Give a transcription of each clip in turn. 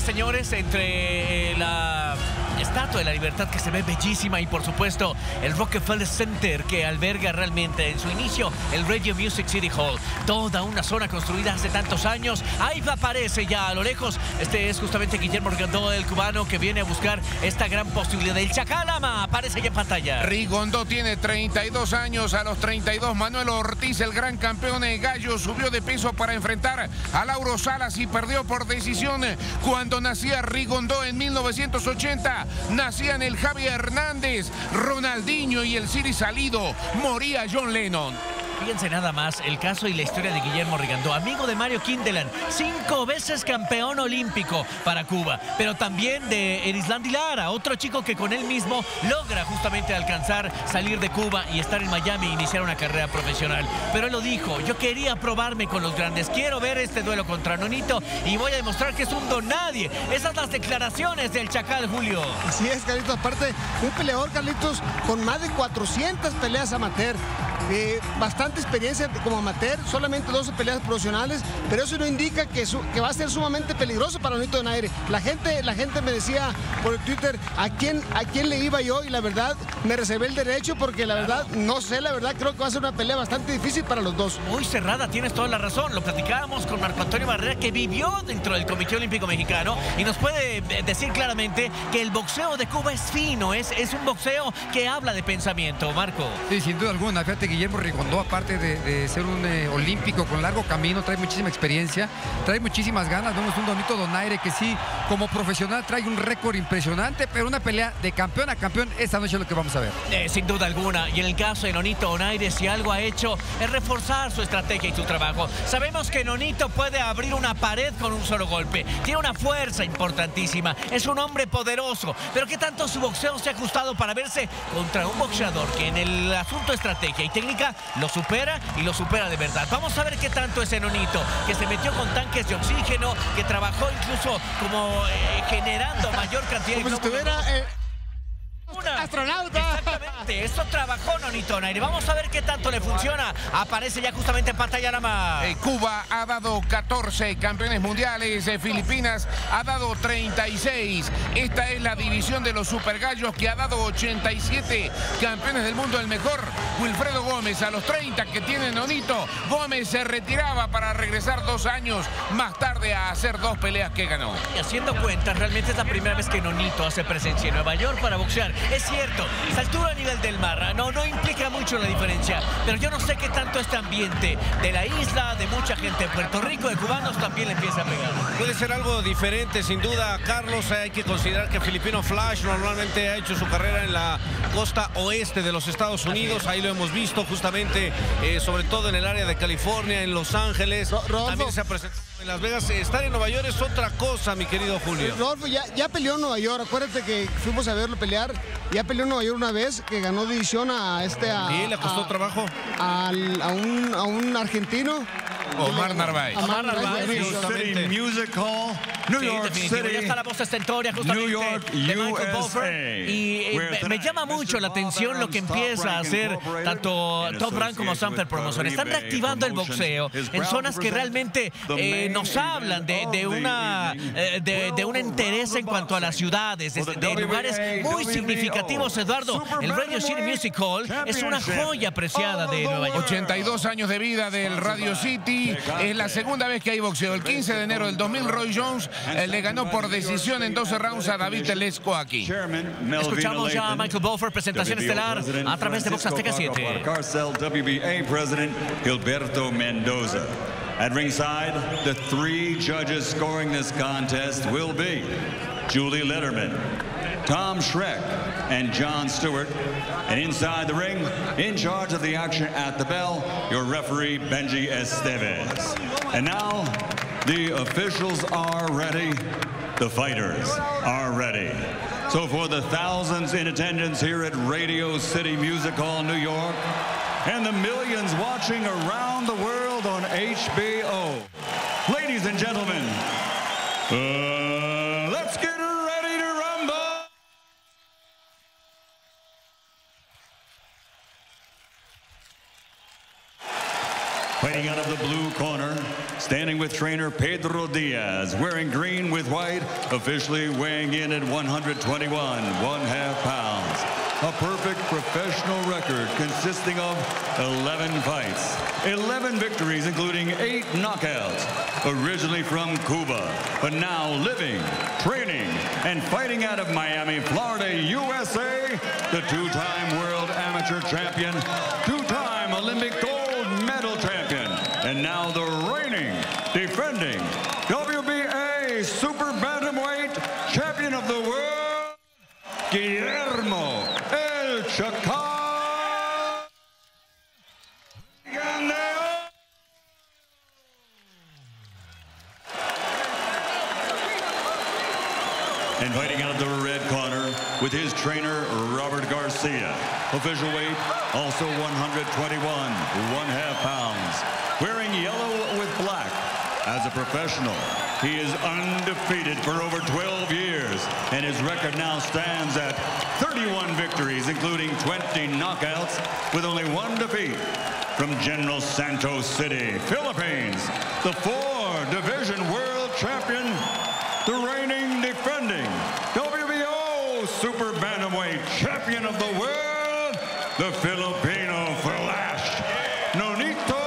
señores, entre la Estatua de la Libertad, que se ve bellísima, y por supuesto el Rockefeller Center, que alberga realmente en su inicio el Radio Music City Hall, toda una zona construida hace tantos años. Ahí aparece ya a lo lejos, este es justamente Guillermo Rigondó, el cubano, que viene a buscar esta gran posibilidad. El Chacalama aparece ya en pantalla. Rigondó tiene 32 años, a los 32 Manuel Ortiz, el gran campeón de gallo, subió de peso para enfrentar a Lauro Salas y perdió por decisión. Cuando nacía Rigondó en 1980, nacían el Javi Hernández, Ronaldinho y el Siri Salido, moría John Lennon. Fíjense nada más el caso y la historia de Guillermo Rigondó, amigo de Mario Kindelan, 5 veces campeón olímpico para Cuba, pero también de Erislandi Lara, otro chico que con él mismo logra justamente alcanzar, salir de Cuba y estar en Miami e iniciar una carrera profesional. Pero él lo dijo: yo quería probarme con los grandes, quiero ver este duelo contra Nonito y voy a demostrar que es un don nadie. Esas las declaraciones del Chacal, Julio. Así es, Carlitos, aparte un peleador, Carlitos, con más de 400 peleas amateur. Bastante experiencia como amateur, solamente 12 peleas profesionales, pero eso no indica que va a ser sumamente peligroso para Nonito Donaire. La gente me decía por Twitter a quién le iba yo, y la verdad me reservé el derecho, porque la verdad no sé, la verdad creo que va a ser una pelea bastante difícil para los dos. Muy cerrada, tienes toda la razón. Lo platicábamos con Marco Antonio Barrera, que vivió dentro del Comité Olímpico Mexicano, y nos puede decir claramente que el boxeo de Cuba es fino, es un boxeo que habla de pensamiento, Marco. Sí, sin duda alguna. Fíjate, Guillermo Rigondó, aparte de ser un olímpico con largo camino, trae muchísima experiencia, trae muchísimas ganas. Vemos un Nonito Donaire que sí, como profesional, trae un récord impresionante, pero una pelea de campeón a campeón, esta noche es lo que vamos a ver. Sin duda alguna, y en el caso de Nonito Donaire, si algo ha hecho es reforzar su estrategia y su trabajo. Sabemos que Nonito puede abrir una pared con un solo golpe, tiene una fuerza importantísima, es un hombre poderoso, pero ¿qué tanto su boxeo se ha ajustado para verse contra un boxeador que en el asunto estrategia y técnica lo supera, y lo supera de verdad? Vamos a ver qué tanto ese Nonito, que se metió con tanques de oxígeno, que trabajó incluso como generando mayor cantidad de... Como si estuviera... astronauta. Exactamente, eso trabajó Nonito Donaire. Vamos a ver qué tanto le funciona. Aparece ya justamente en pantalla nada más. Cuba ha dado 14 campeones mundiales, Filipinas ha dado 36. Esta es la división de los supergallos, que ha dado 87 campeones del mundo. El mejor, Wilfredo Gómez, a los 30 que tiene Nonito. Gómez se retiraba para regresar 2 años más tarde a hacer 2 peleas que ganó. Y haciendo cuentas, realmente es la primera vez que Nonito hace presencia en Nueva York para boxear. Es cierto, esa altura a nivel del mar no implica mucho la diferencia, pero yo no sé qué tanto este ambiente de la isla, de mucha gente de Puerto Rico, de cubanos, también le empieza a pegar. Puede ser algo diferente, sin duda, Carlos. Hay que considerar que Filipino Flash normalmente ha hecho su carrera en la costa oeste de los Estados Unidos. Ahí lo hemos visto justamente, sobre todo en el área de California, en Los Ángeles. También se ha presentado en Las Vegas. Estar en Nueva York es otra cosa, mi querido Julio. Rodolfo ya peleó en Nueva York. Acuérdate que fuimos a verlo pelear. Ya peleó en Nueva York una vez, que ganó división a Sí, le costó trabajo. A un argentino. Omar Narváez. Omar Narváez, City Music Hall, New York City. Ya está la voz estentoria justamente New York, de Michael USA. Buffer. Y me llama mucho la atención lo que empieza a hacer tanto Top Rank como Sanfer Promotion. Están reactivando el boxeo en zonas que realmente nos hablan de un interés en cuanto a las ciudades, de lugares muy significativos. Eduardo, el Radio City Music Hall es una joya apreciada de Nueva York. 82 años de vida del Radio City. Es la segunda vez que hay boxeo. El 15 de enero del 2000, Roy Jones le ganó por decisión en 12 rounds a David Telesco aquí. Escuchamos ya a Michael Buffer, presentación estelar a través de Box Azteca 7. WBA President Gilberto Mendoza. At ringside, the 3 judges scoring this contest will be Julie Letterman, Tom Schreck, and John Stewart. And inside the ring, in charge of the action at the bell, your referee, Benji Estevez. And now, the officials are ready. The fighters are ready. So for the thousands in attendance here at Radio City Music Hall, New York, and the millions watching around the world on HBO, ladies and gentlemen, let's get ready to rumble! Fighting out of the blue corner, standing with trainer Pedro Diaz, wearing green with white, officially weighing in at 121 1/2 pounds. A perfect professional record consisting of 11 fights, 11 victories, including 8 knockouts. Originally from Cuba, but now living, training, and fighting out of Miami, Florida, USA, the 2-time world amateur champion, 2-time Olympic gold medal champion, and now the reigning, defending WBA super bantamweight champion of the world, Guillermo El Chacal. And fighting out of the red corner with his trainer, Robert Garcia. Official weight, also 121 1/2 pounds. Wearing yellow with black. As a professional, he is undefeated for over 12 years. And his record now stands at 31 victories, including 20 knockouts, with only 1 defeat. From General Santos City, Philippines, the 4-division world champion, the reigning, defending WBO Super Bantamweight Champion of the World, the Filipino Flash, Nonito.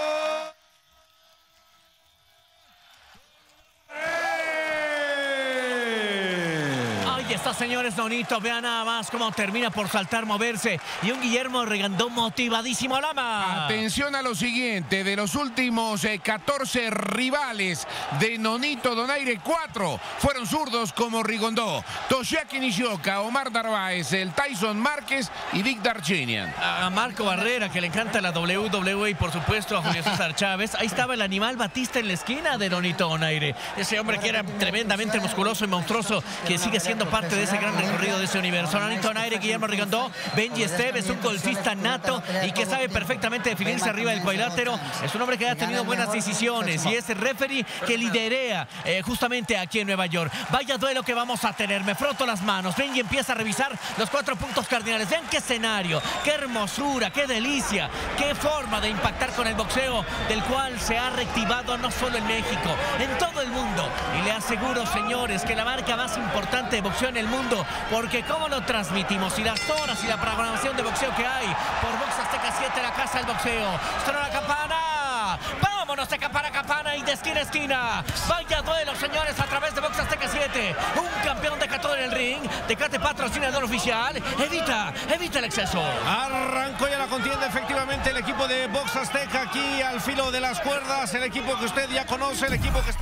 Ahí está, señores, Nonito. Vean nada más cómo termina por saltar, moverse. Y un Guillermo Rigondó motivadísimo, Lama. Atención a lo siguiente, de los últimos 14 rivales de Nonito Donaire, 4 fueron zurdos como Rigondó. Toshiaki Nishioka, Omar Narváez, el Tyson Márquez y Vic Darchinyan. A Marco Barrera, que le encanta la WWE, y por supuesto a Julio César Chávez. Ahí estaba el animal Batista en la esquina de Nonito Donaire. Ese hombre que era tremendamente musculoso y monstruoso, que sigue siendo parte de ese gran recorrido de ese universo. Nonito Donaire, Guillermo Rigondó, Benji Esteves, un golfista nato y que sabe perfectamente definirse arriba del cuadrilátero. Es un hombre que ha tenido buenas decisiones y es el referee que liderea justamente aquí en Nueva York. Vaya duelo que vamos a tener. Me froto las manos. Benji empieza a revisar los 4 puntos cardinales. Vean qué escenario, qué hermosura, qué delicia, qué forma de impactar con el boxeo, del cual se ha reactivado no solo en México, en todo el mundo. Y le aseguro, señores, que la marca más importante de boxeo en el mundo, porque cómo lo transmitimos y las horas y la programación de boxeo que hay por Box Azteca 7, la casa del boxeo. Suena la campana. Vámonos de campana a campana y de esquina a esquina. Vaya duelo, señores, a través de Box Azteca 7. Un campeón de Decathlon en el ring. Tecate, patrocinador oficial. Evita el exceso. Arrancó ya la contienda, efectivamente, el equipo de Box Azteca aquí al filo de las cuerdas. El equipo que usted ya conoce, el equipo que está...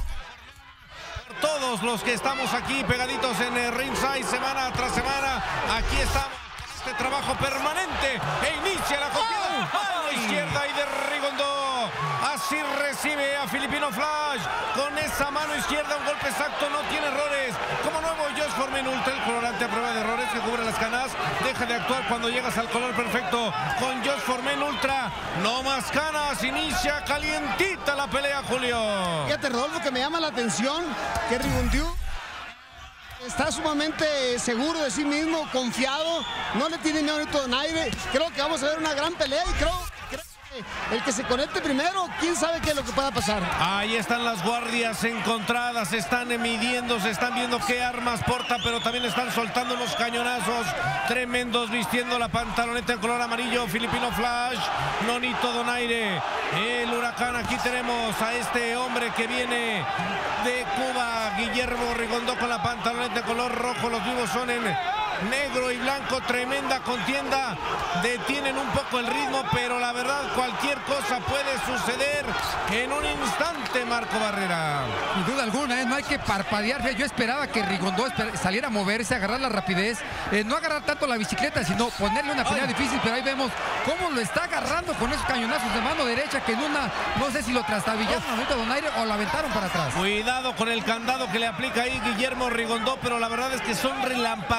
Todos los que estamos aquí pegaditos en el ringside semana tras semana, aquí estamos, este trabajo permanente e inicia la contienda. Mano izquierda y de Rigondó, así recibe a Filipino Flash, con esa mano izquierda, un golpe exacto, no tiene errores, como nuevo Josh Foreman Ultra, el colorante a prueba de errores que cubre las canas, deja de actuar cuando llegas al color perfecto con Josh Foreman Ultra, no más canas, inicia calientita la pelea, Julio. Fíjate, Rodolfo, que me llama la atención que Rigondó está sumamente seguro de sí mismo, confiado, no le tiene miedo a Nonito Donaire. Creo que vamos a ver una gran pelea y creo que el que se conecte primero, quién sabe qué es lo que pueda pasar. Ahí están las guardias encontradas, se están midiendo, se están viendo qué armas porta, pero también están soltando los cañonazos tremendos, vistiendo la pantaloneta en color amarillo. Filipino Flash, Nonito Donaire, el huracán. Aquí tenemos a este hombre que viene de Cuba, Guillermo Rigondó, con la pantaloneta en color rojo. Los vivos son en negro y blanco. Tremenda contienda, detienen un poco el ritmo, pero la verdad cualquier cosa puede suceder en un instante, Marco Barrera. Sin duda alguna, no hay que parpadear. Yo esperaba que Rigondó saliera a moverse, a agarrar la rapidez, no agarrar tanto la bicicleta, sino ponerle una pelea difícil, pero ahí vemos cómo lo está agarrando con esos cañonazos de mano derecha, que en una, no sé si lo trastabillaron a Nonito Donaire o lo aventaron para atrás. Cuidado con el candado que le aplica ahí Guillermo Rigondó, pero la verdad es que son relampagueantes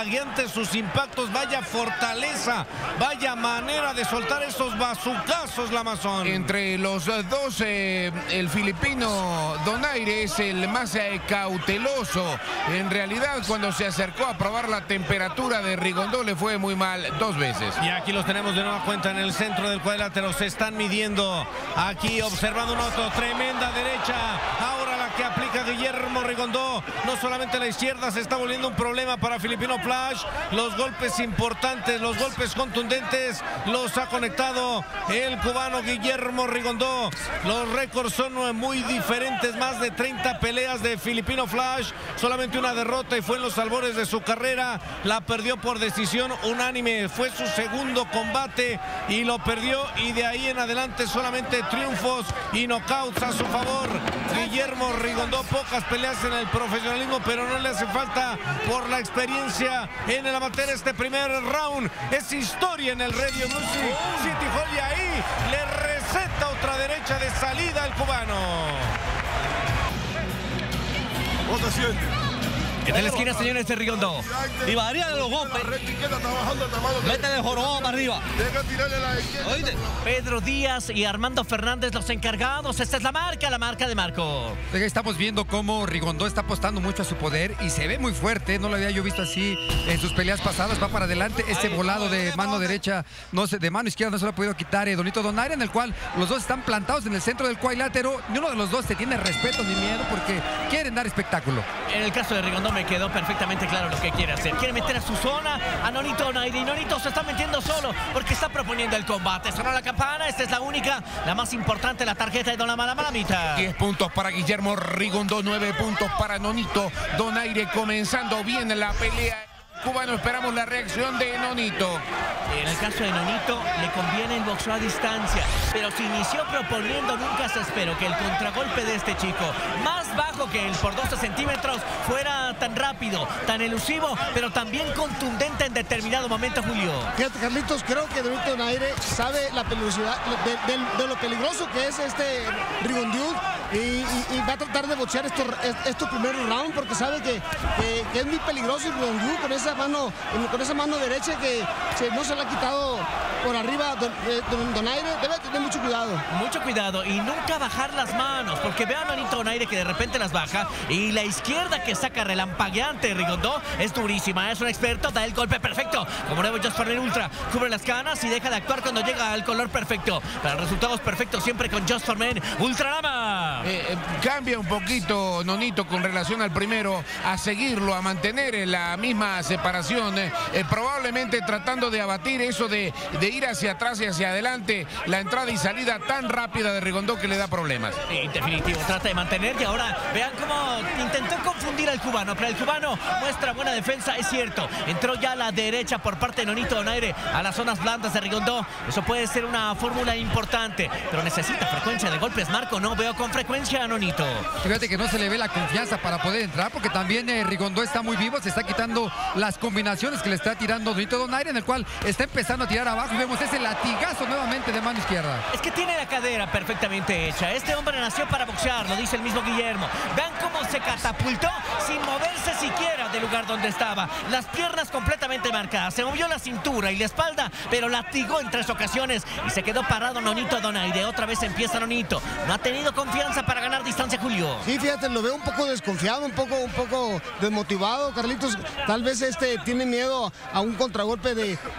en sus impactos. Vaya fortaleza, vaya manera de soltar esos bazucazos, Lamazón. Entre los dos, el filipino Donaire es el más cauteloso. En realidad, cuando se acercó a probar la temperatura de Rigondó, le fue muy mal 2 veces. Y aquí los tenemos de nueva cuenta en el centro del cuadrilátero. Se están midiendo aquí, observando un otro. Tremenda derecha. Ahora la que aplica Guillermo Rigondó. No solamente la izquierda se está volviendo un problema para Filipino Flash. Los golpes importantes, los golpes contundentes los ha conectado el cubano Guillermo Rigondó. Los récords son muy diferentes. Más de 30 peleas de Filipino Flash. Solamente una derrota y fue en los albores de su carrera. La perdió por decisión unánime. Fue su segundo combate y lo perdió. Y de ahí en adelante solamente triunfos y knockouts a su favor. Guillermo Rigondó, pocas peleas en el profesionalismo, pero no le hace falta por la experiencia en el amateur. Este primer round es historia en el Radio Music City Hall y ahí le receta otra derecha de salida al cubano. En la esquina, señores, de Rigondó. Y varía de los golpes. Métele jorobado para arriba. ¿Oíste? Pedro Díaz y Armando Fernández, los encargados. Esta es la marca de Marco. Estamos viendo cómo Rigondó está apostando mucho a su poder y se ve muy fuerte. No lo había yo visto así en sus peleas pasadas. Va para adelante. Ese volado de mano derecha, no sé, de mano izquierda no se lo ha podido quitar Donito Donaire, en el cual los dos están plantados en el centro del cuadrilátero. Ni uno de los dos se tiene respeto ni miedo porque quieren dar espectáculo. En el caso de Rigondó me quedó perfectamente claro lo que quiere hacer. Quiere meter a su zona a Nonito Donaire y Nonito se está metiendo solo porque está proponiendo el combate. Sonó la campana, esta es la única, la más importante, la tarjeta de Don Malamita. 10 puntos para Guillermo Rigondó, 9 puntos para Nonito Donaire, comenzando bien la pelea. Cubano, esperamos la reacción de Nonito. En el caso de Nonito, le conviene el boxeo a distancia, pero si inició proponiendo, nunca se esperó que el contragolpe de este chico, más bajo que él por 12 centímetros, fuera tan rápido, tan elusivo, pero también contundente en determinado momento, Julio. Fíjate, Carlitos, creo que Nonito Donaire sabe la peligrosidad, de lo peligroso que es este Rigondó y va a tratar de boxear estos primeros rounds porque sabe que es muy peligroso y Rigondó con esa mano derecha que no se la ha quitado por arriba. Donaire debe tener mucho cuidado. Mucho cuidado y nunca bajar las manos, porque vean a Nonito Donaire que de repente las baja y la izquierda que saca relampagueante Rigondó es durísima, es un experto, da el golpe perfecto, como nuevo Just Foreman Ultra, cubre las canas y deja de actuar cuando llega al color perfecto. Para resultados perfectos siempre con Just Foreman Ultra Lama. Cambia un poquito Nonito con relación al primero, a seguirlo, a mantener en la misma separación, probablemente tratando de abatir eso de ir hacia atrás y hacia adelante, la entrada y salida tan rápida de Rigondó que le da problemas. En definitivo, trata de mantener y ahora vean cómo intentó confundir al cubano, pero el cubano muestra buena defensa, es cierto. Entró ya a la derecha por parte de Nonito Donaire a las zonas blandas de Rigondó. Eso puede ser una fórmula importante, pero necesita frecuencia de golpes, Marco. No veo con frecuencia a Nonito. Fíjate que no se le ve la confianza para poder entrar, porque también Rigondó está muy vivo, se está quitando las combinaciones que le está tirando Nonito Donaire, en el cual está empezando a tirar abajo y vemos ese latigazo nuevamente de mano izquierda. Es que tiene la cadera perfectamente hecha. Este hombre nació para boxear, lo dice el mismo Guillermo. Vean cómo se catapultó sin moverse siquiera del lugar donde estaba. Las piernas completamente marcadas, se movió la cintura y la espalda, pero latigó en 3 ocasiones y se quedó parado Nonito Donaire. Otra vez empieza Nonito. No ha tenido confianza para ganar distancia, Julio. Sí, fíjate, lo veo un poco desconfiado, un poco desmotivado, Carlitos. Tal vez tiene miedo a un contragolpe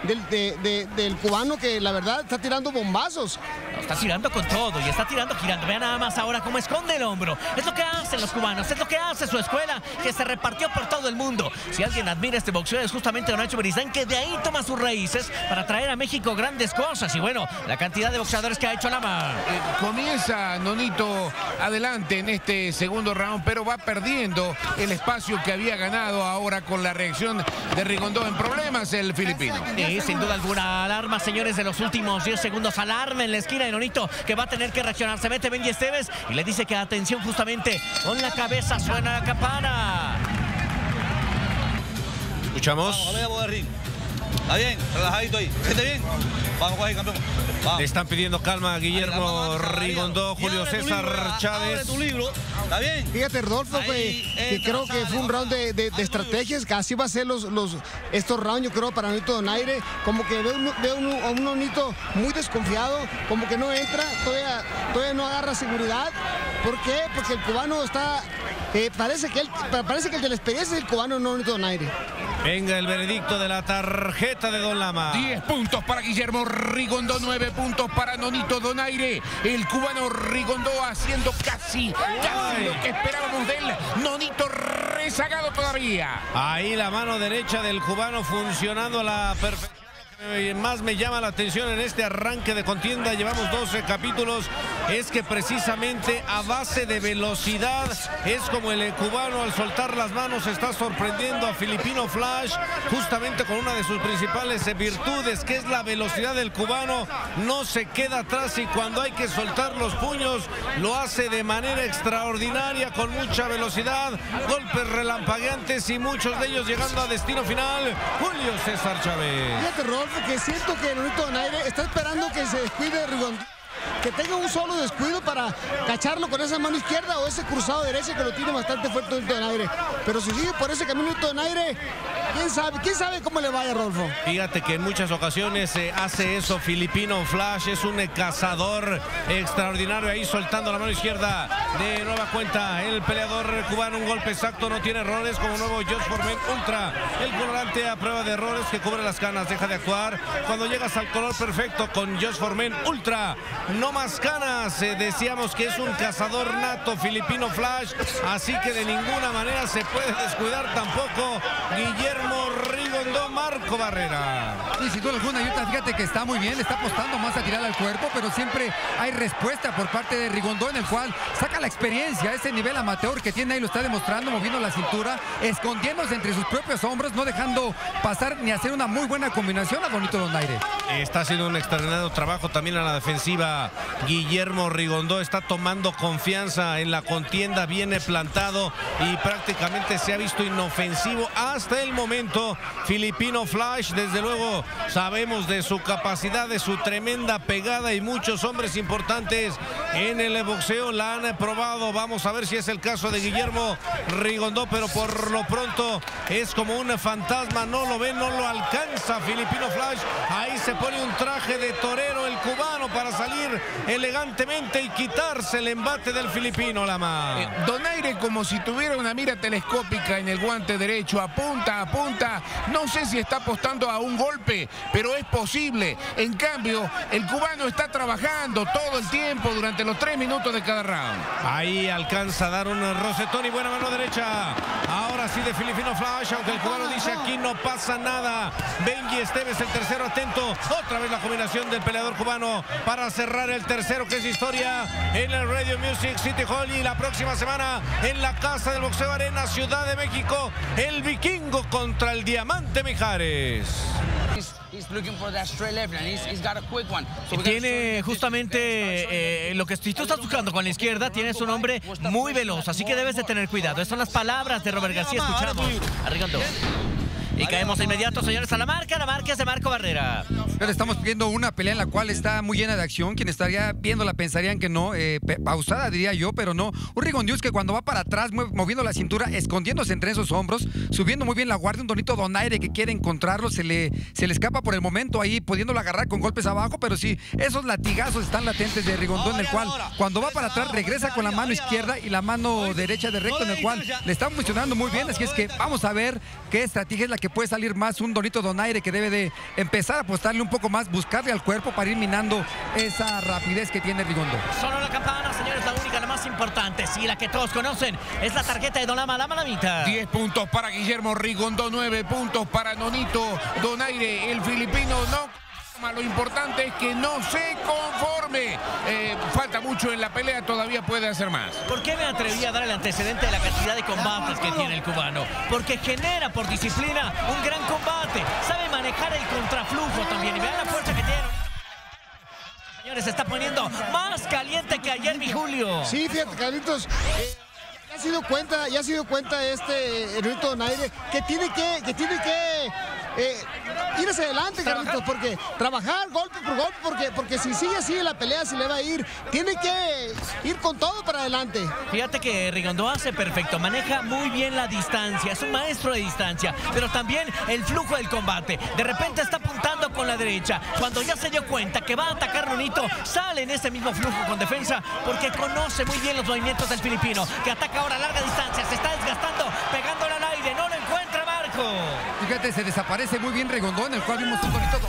del cubano, que la verdad está tirando bombazos. Está tirando con todo y está tirando girando. Vean nada más ahora cómo esconde el hombro. Es lo que hacen los cubanos, es lo que hace su escuela, que se repartió por todo el mundo. Si alguien admira este boxeo es justamente Don Nacho Beristain, que de ahí toma sus raíces para traer a México grandes cosas. Y bueno, la cantidad de boxeadores que ha hecho Lama. Comienza Nonito adelante en este segundo round, pero va perdiendo el espacio que había ganado ahora con la reacción de Rigondó. En problemas el filipino. Sí, sin duda alguna. Alarma, señores, de los últimos 10 segundos. Alarma en la esquina de Nonito, que va a tener que reaccionar. Se mete Benji Esteves y le dice que atención, justamente con la cabeza suena la campana. Escuchamos. Vamos, Está bien, relajadito ahí. ¿Siente bien? Vamos a coger, campeón. Vamos. Le están pidiendo calma a Guillermo Rigondó, Julio César Chávez. Abre tu libro. ¿Está bien? Fíjate, Rodolfo, que creo que fue un round de estrategias, que así va a ser estos rounds, yo creo, para Nonito Donaire. Como que veo a un Nonito muy desconfiado, como que no entra, todavía no agarra seguridad. ¿Por qué? Porque el cubano está... parece que el de la experiencia es el cubano, no Nonito Donaire. Venga el veredicto de la tarjeta de Don Lama. 10 puntos para Guillermo Rigondó, 9 puntos para Nonito Donaire. El cubano Rigondó haciendo casi lo que esperábamos de él. Nonito rezagado todavía. Ahí la mano derecha del cubano funcionando a la perfección. Más me llama la atención en este arranque de contienda, llevamos 12 capítulos, es que precisamente a base de velocidad es como el cubano al soltar las manos está sorprendiendo a Filipino Flash, justamente con una de sus principales virtudes, que es la velocidad del cubano. No se queda atrás y cuando hay que soltar los puños lo hace de manera extraordinaria, con mucha velocidad, golpes relampagueantes y muchos de ellos llegando a destino final. Julio César Chávez. Fíjate, Rodolfo, que siento que Nonito Donaire está esperando que se descuide Rigondó, que tenga un solo descuido para cacharlo con esa mano izquierda o ese cruzado derecho que lo tiene bastante fuerte Nonito Donaire. Pero si sigue por ese camino Nonito Donaire, ¿quién sabe cómo le vaya, Rodolfo? Fíjate que en muchas ocasiones hace eso Filipino Flash, es un cazador extraordinario ahí soltando la mano izquierda. De nueva cuenta el peleador cubano, un golpe exacto, no tiene errores, como nuevo Josh Foreman Ultra, el colorante a prueba de errores que cubre las canas, deja de actuar. Cuando llegas al color perfecto con Josh Foreman Ultra, no más canas. Decíamos que es un cazador nato Filipino Flash, así que de ninguna manera se puede descuidar tampoco Guillermo Rigondó. Marco Barrera. Sí, sin duda alguna, Utah, fíjate que está muy bien, le está apostando más a tirar al cuerpo, pero siempre hay respuesta por parte de Rigondó, en el cual saca la experiencia, ese nivel amateur que tiene ahí, lo está demostrando, moviendo la cintura, escondiéndose entre sus propios hombros, no dejando pasar ni hacer una muy buena combinación a Nonito Donaire. Está haciendo un extraordinario trabajo también en la defensiva. Guillermo Rigondó está tomando confianza en la contienda, viene plantado y prácticamente se ha visto inofensivo hasta el momento. Filipino Flash, desde luego sabemos de su capacidad, de su tremenda pegada, y muchos hombres importantes en el boxeo la han probado. Vamos a ver si es el caso de Guillermo Rigondó, pero por lo pronto es como un fantasma, no lo ve, no lo alcanza Filipino Flash. Ahí se pone un traje de torero el cubano para salir elegantemente y quitarse el embate del filipino, Lama. Donaire, como si tuviera una mira telescópica en el guante derecho, apunta. No sé si está apostando a un golpe, pero es posible. En cambio, el cubano está trabajando todo el tiempo durante los 3 minutos de cada round. Ahí alcanza a dar un rosetón y buena mano derecha. Ahora sí de Filipino Flash, aunque el cubano dice aquí no pasa nada. Benji Esteves, el tercero, atento. Otra vez la combinación del peleador cubano para cerrar el tercero, que es historia en el Radio Music City Hall, y la próxima semana en la Casa del Boxeo Arena, Ciudad de México, el Vikingo contra el Diamante Mijares. Tiene justamente lo que si tú estás buscando con la izquierda, tienes un hombre muy veloz, así que debes de tener cuidado. Estas son las palabras de Robert García, escuchamos a Rigondó. Y caemos de inmediato, señores, a la marca es de Marco Barrera. Pero estamos viendo una pelea en la cual está muy llena de acción. Quien estaría viéndola pensarían que no, pausada diría yo, pero no. Un Rigondó que cuando va para atrás, moviendo la cintura, escondiéndose entre esos hombros, subiendo muy bien la guardia, un Nonito Donaire que quiere encontrarlo, se le escapa por el momento ahí, pudiéndolo agarrar con golpes abajo, pero sí, esos latigazos están latentes de Rigondó, en el cual cuando va para atrás regresa con la mano izquierda y la mano derecha de recto, en el cual le está funcionando muy bien. Así es que vamos a ver qué estrategia es la que puede salir más un Nonito Donaire, que debe de empezar a apostarle un poco más, buscarle al cuerpo para ir minando esa rapidez que tiene Rigondó. Sonó la campana, señores, la única, la más importante, sí, la que todos conocen, es la tarjeta de Don Lama, la malamita. 10 puntos para Guillermo Rigondó, 9 puntos para Nonito Donaire, el filipino no. Lo importante es que no se conforme. Falta mucho en la pelea, todavía puede hacer más. ¿Por qué me atreví a dar el antecedente de la cantidad de combates que tiene el cubano? Porque genera por disciplina un gran combate. Sabe manejar el contraflujo también. Y vean la fuerza que tiene. Señores, se está poniendo más caliente que ayer, mi Julio. Sí, fíjate, Carlitos. Ya se dio cuenta este Nonito Donaire que tiene que ir hacia adelante, Carlitos, porque trabajar golpe por golpe, porque si sigue así la pelea se le va a ir. Tiene que ir con todo para adelante. Fíjate que Rigondó hace perfecto, maneja muy bien la distancia, es un maestro de distancia, pero también el flujo del combate. De repente está apuntando con la derecha. Cuando ya se dio cuenta que va a atacar Nonito, sale en ese mismo flujo con defensa, porque conoce muy bien los movimientos del filipino, que ataca ahora a larga distancia, se está desgastando, pegándole al aire, no lo encuentra Marco. Fíjate, se desaparece muy bien Rigondó, en el cual vimos un bonito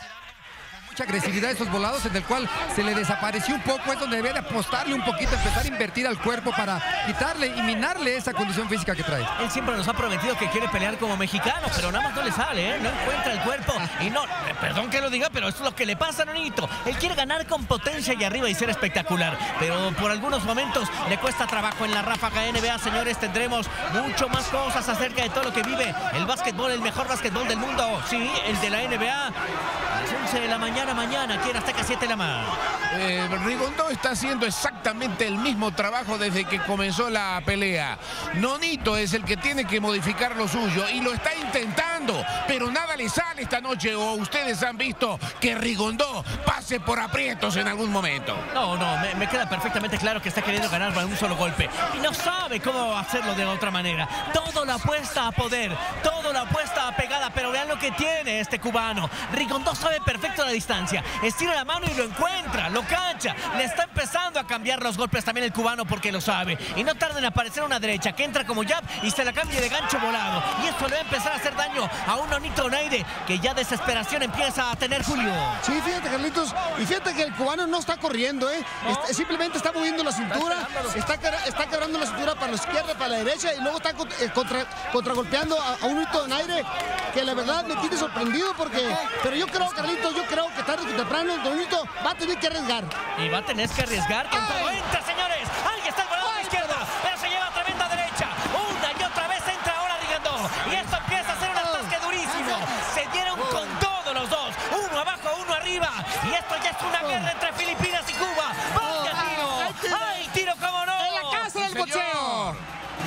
mucha agresividad esos volados, en el cual se le desapareció un poco. Es donde debe de apostarle un poquito, empezar a invertir al cuerpo para quitarle y minarle esa condición física que trae. Él siempre nos ha prometido que quiere pelear como mexicano, pero nada más no le sale, ¿eh? No encuentra el cuerpo y no, perdón que lo diga, pero esto es lo que le pasa a Nonito. Él quiere ganar con potencia y arriba y ser espectacular, pero por algunos momentos le cuesta trabajo. En la ráfaga NBA, señores, tendremos mucho más cosas acerca de todo lo que vive el básquetbol, el mejor básquetbol del mundo, sí, el de la NBA. A las 11 de la mañana, aquí en Azteca 7 la más. Rigondó está haciendo exactamente el mismo trabajo desde que comenzó la pelea. Nonito es el que tiene que modificar lo suyo y lo está intentando, pero nada le sale esta noche. ¿O ustedes han visto que Rigondó pase por aprietos en algún momento? No, me queda perfectamente claro que está queriendo ganar con un solo golpe y no sabe cómo hacerlo de otra manera. Todo lo apuesta a poder, todo lo apuesta a pegada, pero vean lo que tiene este cubano. Rigondó sabe perfecto la distancia, estira la mano y lo encuentra, lo cacha, le está empezando a cambiar los golpes también el cubano, porque lo sabe, y no tarda en aparecer una derecha que entra como jab y se la cambia de gancho volado, y esto le va a empezar a hacer daño a un Nonito Donaire que ya desesperación empieza a tener, Julio. Sí, fíjate, Carlitos, y fíjate que el cubano no está corriendo, ¿no? Simplemente está moviendo la cintura, está quebrando la cintura para la izquierda, para la derecha, y luego está contragolpeando a un Nonito Donaire que la verdad me tiene sorprendido, pero yo creo, Carlitos, que tarde o temprano Nonito va a tener que arriesgar. Y va a tener que arriesgar con todo. ¡Entra, señores! ¡Ahí está el volado a la izquierda! Pero se lleva tremenda derecha. Una y otra vez entra ahora Rigondó. Y esto empieza a ser un atasque durísimo. Se dieron con todos los dos. Uno abajo, uno arriba. Y esto ya es una guerra entre Filipinas y Cuba. ¡Vaya tiro! ¡Ay, tiro, cómo no! ¡En la casa del boxeo!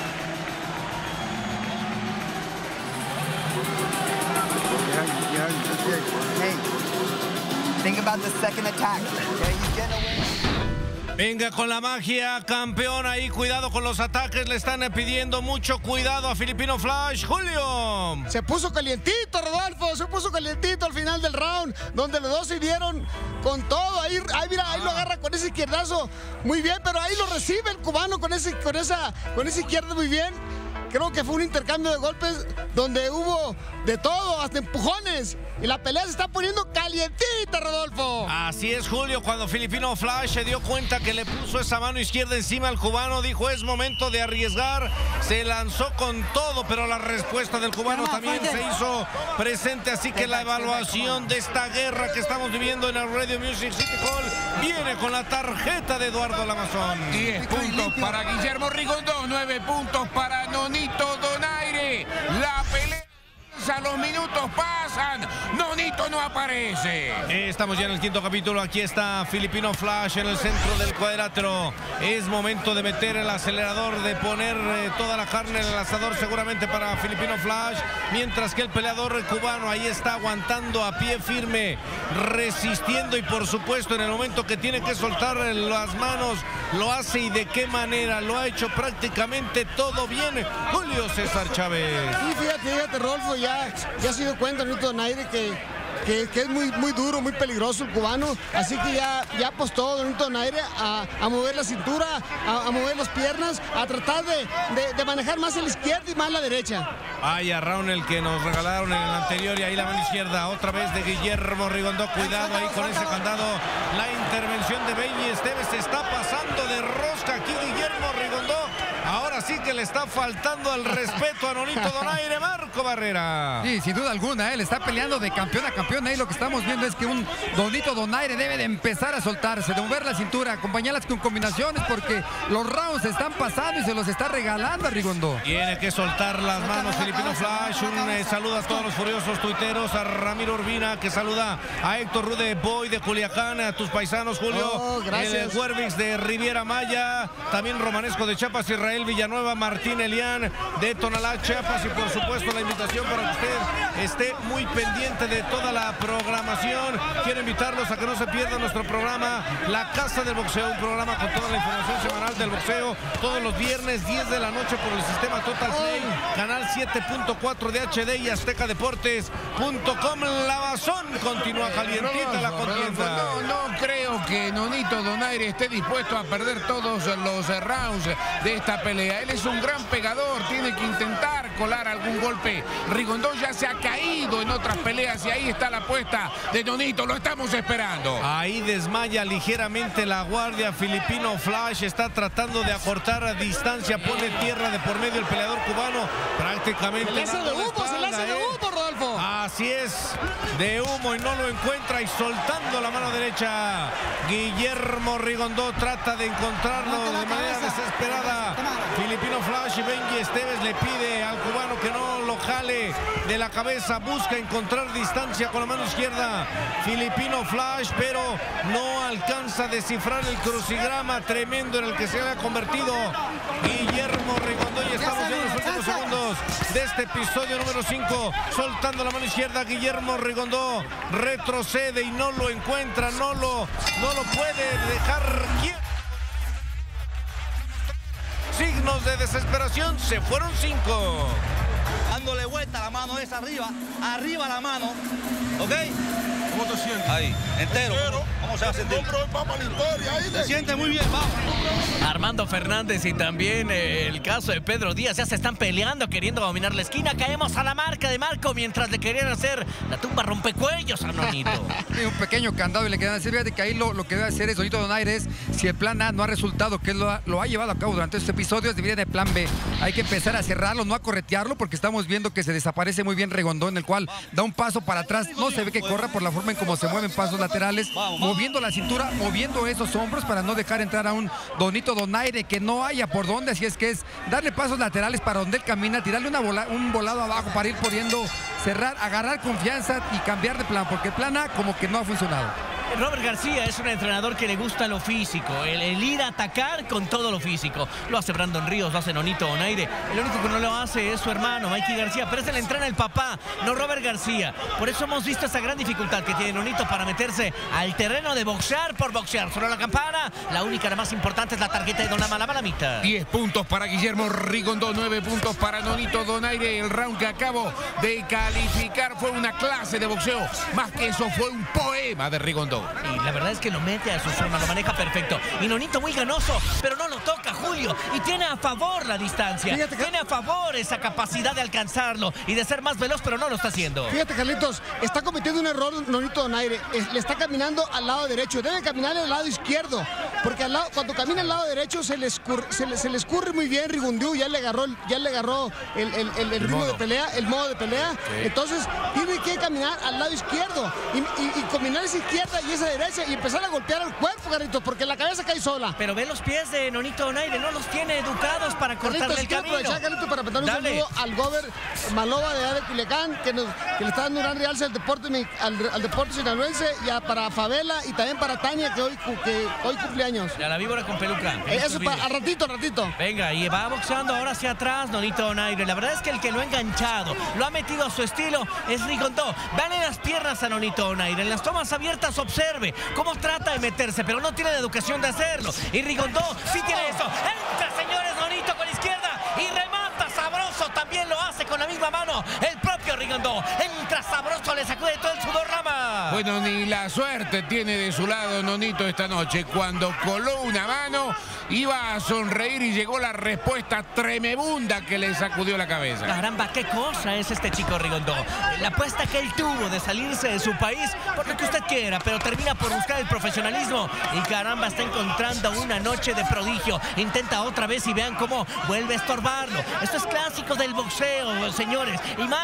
Think about the second attack. Okay, you get away. Venga con la magia, campeón. Ahí cuidado con los ataques. Le están pidiendo mucho cuidado a Filipino Flash. Julio. Se puso calientito, Rodolfo. Se puso calientito al final del round, donde los dos se dieron con todo. Ahí mira, ahí lo agarra con ese izquierdazo. Muy bien, pero ahí lo recibe el cubano con esa izquierda muy bien. Creo que fue un intercambio de golpes donde hubo de todo, hasta empujones. Y la pelea se está poniendo calientita, Rodolfo. Así es, Julio. Cuando Filipino Flash se dio cuenta que le puso esa mano izquierda encima al cubano, dijo: es momento de arriesgar. Se lanzó con todo, pero la respuesta del cubano también se hizo presente. Así que la evaluación de esta guerra que estamos viviendo en el Radio Music City Hall viene con la tarjeta de Eduardo Lamazón. 10 puntos para Guillermo Rigondó, 9 puntos para Nonito Donaire. La pelea, los minutos pasan, Nonito no aparece. Estamos ya en el quinto capítulo. Aquí está Filipino Flash en el centro del cuadrilátero. Es momento de meter el acelerador, de poner toda la carne en el asador seguramente para Filipino Flash, mientras que el peleador cubano ahí está aguantando a pie firme, resistiendo, y por supuesto en el momento que tiene que soltar las manos lo hace. ¿Y de qué manera? Lo ha hecho prácticamente todo bien Julio César Chávez. Sí, fíjate, Rolfo, ya se dio cuenta Nonito Donaire que es muy duro, muy peligroso el cubano, así que ya apostó Nonito Donaire a mover la cintura, a mover las piernas, a tratar de manejar más a la izquierda y más a la derecha. Vaya round el que nos regalaron en el anterior, y ahí la mano izquierda otra vez de Guillermo Rigondó. Cuidado ahí con ese candado. La intervención de Benny Esteves se está pasando de rosca aquí Guillermo Rigondó. Ahora sí que le está faltando el respeto a Nonito Donaire. Marco Barrera. Sí, sin duda alguna, él está peleando de campeón a campeón. Ahí lo que estamos viendo es que un Nonito Donaire debe de empezar a soltarse, de mover la cintura, acompañarlas con combinaciones, porque los rounds se están pasando y se los está regalando a Rigondó. Tiene que soltar las manos Filipino Flash. Un saludo a todos los furiosos tuiteros, a Ramiro Urbina, que saluda a Héctor Rude Boy de Culiacán, a tus paisanos, Julio. Gracias. El Huervix de Riviera Maya, también Romanesco de Chiapas, Israel Villanueva Villanueva, Martín Elián de Tonalá, Chiapas, y por supuesto la invitación para que usted esté muy pendiente de toda la programación. Quiero invitarlos a que no se pierdan nuestro programa La Casa del Boxeo, un programa con toda la información semanal del boxeo, todos los viernes 10 de la noche por el sistema Total Play, canal 7.4 de HD y Azteca Deportes.com. La Bazón continúa calientita la contienda. No creo que Nonito Donaire esté dispuesto a perder todos los rounds de esta pelea. Él es un gran pegador, tiene que intentar colar algún golpe. Rigondó ya se ha caído en otras peleas y ahí está la apuesta de Nonito, lo estamos esperando. Ahí desmaya ligeramente la guardia. Filipino Flash está tratando de acortar a distancia, pone tierra de por medio el peleador cubano, prácticamente. Se le hace de humo, Rodolfo. Así es, de humo y no lo encuentra, y soltando la mano derecha, Guillermo Rigondó trata de encontrarlo de manera desesperada. Filipino Flash y Benji Esteves le pide al cubano que no lo jale de la cabeza, busca encontrar distancia con la mano izquierda Filipino Flash, pero no alcanza a descifrar el crucigrama tremendo en el que se ha convertido Guillermo Rigondó, y estamos ya en los últimos segundos de este episodio número 5, soltando la mano izquierda. Guillermo Rigondó retrocede y no lo encuentra, no lo puede dejar quieto. Signos de desesperación, se fueron 5. Dándole vuelta la mano esa arriba la mano, ¿ok? ¿Cómo te sientes? Ahí, entero. ¿Cómo se va a sentir? Se siente muy bien, vamos. Armando Fernández y también el caso de Pedro Díaz ya se están peleando, queriendo dominar la esquina. Caemos a la marca de Marco mientras le querían hacer la tumba rompecuellos a Nonito. Un pequeño candado y le quedan decir, fíjate que ahí lo que debe hacer es Nonito Donaire, si el plan A no ha resultado, que lo ha llevado a cabo durante estos episodios, debería de plan B. Hay que empezar a cerrarlo, no a corretearlo, porque estamos viendo que se desaparece muy bien Rigondó, en el cual da un paso para atrás, no se ve que corra por la forma en cómo se mueven pasos laterales, moviendo la cintura, moviendo esos hombros para no dejar entrar a un Nonito Donaire que no haya por dónde. Así es que es darle pasos laterales para donde él camina, tirarle un volado abajo para ir pudiendo cerrar, agarrar confianza y cambiar de plan, porque el plan A como que no ha funcionado. Robert García es un entrenador que le gusta lo físico, el ir a atacar con todo lo físico. Lo hace Brandon Ríos, lo hace Nonito Donaire. El único que no lo hace es su hermano, Mikey García, pero ese le entrena el papá, no Robert García. Por eso hemos visto esa gran dificultad que tiene Nonito para meterse al terreno de boxear por boxear. Sonó la campana, la única, la más importante es la tarjeta de Don Lama, la malamita. 10 puntos para Guillermo Rigondó, 9 puntos para Nonito Donaire. El round que acabo de calificar fue una clase de boxeo, más que eso fue un poema de Rigondó. Y la verdad es que lo mete a su zona, lo maneja perfecto. Y Nonito muy ganoso, pero no lo toca, Julio. Y tiene a favor la distancia. Tiene a favor esa capacidad de alcanzarlo y de ser más veloz, pero no lo está haciendo. Fíjate, Carlitos, está cometiendo un error Nonito Donaire. Le está caminando al lado derecho. Debe caminar al lado izquierdo. Porque cuando camina al lado derecho se le escurre muy bien Rigondó. Ya le agarró el ritmo de pelea, el modo de pelea. Sí. Entonces tiene que caminar al lado izquierdo. Y combinar esa izquierda y esa derecha y empezar a golpear el cuerpo, Carlitos, porque la cabeza cae sola. Pero ve los pies de Nonito Donaire, no los tiene educados para cortarle el camino. Carlitos, para meter un saludo al Gober Maloba de Culiacán, que le está dando un gran realce al deporte sinaloense, y para Favela y también para Tania, que hoy cumpleaños. Y a la víbora con peluca. Eso al ratito. Venga, y va boxeando ahora hacia atrás Nonito Donaire. La verdad es que el que lo ha enganchado, lo ha metido a su estilo, es Rigondó. Vean las piernas a Nonito Donaire, en las tomas abiertas observe cómo trata de meterse, pero no tiene la educación de hacerlo. Y Rigondó sí tiene eso. Entra, señores, Nonito con la izquierda y remata sabroso. También lo hace con la misma mano el propio Rigondó. Entra sabroso, le sacude todo el sudor Rama. Bueno, ni la suerte tiene de su lado Nonito esta noche. Cuando coló una mano, iba a sonreír y llegó la respuesta tremebunda que le sacudió la cabeza. Caramba, qué cosa es este chico Rigondó. La apuesta que él tuvo de salirse de su país, por lo que usted quiera, pero termina por buscar el profesionalismo. Y caramba, está encontrando una noche de prodigio. Intenta otra vez y vean cómo vuelve a estorbarlo. Esto es clásico del boxeo, señores, y más del cubano.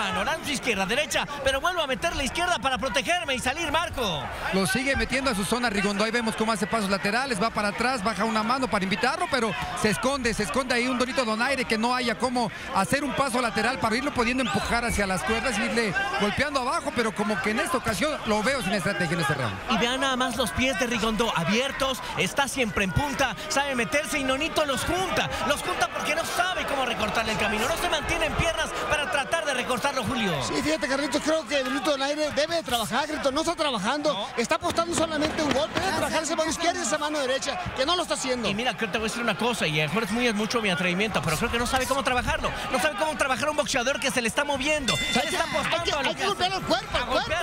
cubano. Lanzo izquierda, derecha, pero vuelvo a meter la izquierda para protegerme y salir, Marco. Lo sigue metiendo a su zona Rigondó. Ahí vemos cómo hace pasos laterales, va para atrás, baja una mano para invitarlo, pero se esconde ahí un Nonito Donaire que no haya cómo hacer un paso lateral para irlo pudiendo empujar hacia las cuerdas y irle golpeando abajo, pero como que en esta ocasión lo veo sin estrategia en este round. Y vean nada más los pies de Rigondó abiertos, está siempre en punta, sabe meterse y Nonito los junta porque no sabe cómo recortarle el camino, no se mantiene en piernas para tratar de recortarlo, Julio. Sí, fíjate, Carlitos, creo que Nonito Donaire debe de trabajar, Carlitos, no está trabajando, está apostando solamente un golpe, debe trabajar esa mano izquierda y esa mano derecha, que no lo está haciendo. Y mira, creo que te voy a decir una cosa, y a lo mejor es mucho mi atrevimiento, pero creo que no sabe cómo trabajarlo, no sabe cómo trabajar a un boxeador que se le está moviendo, se le está apostando hay que golpear al cuerpo,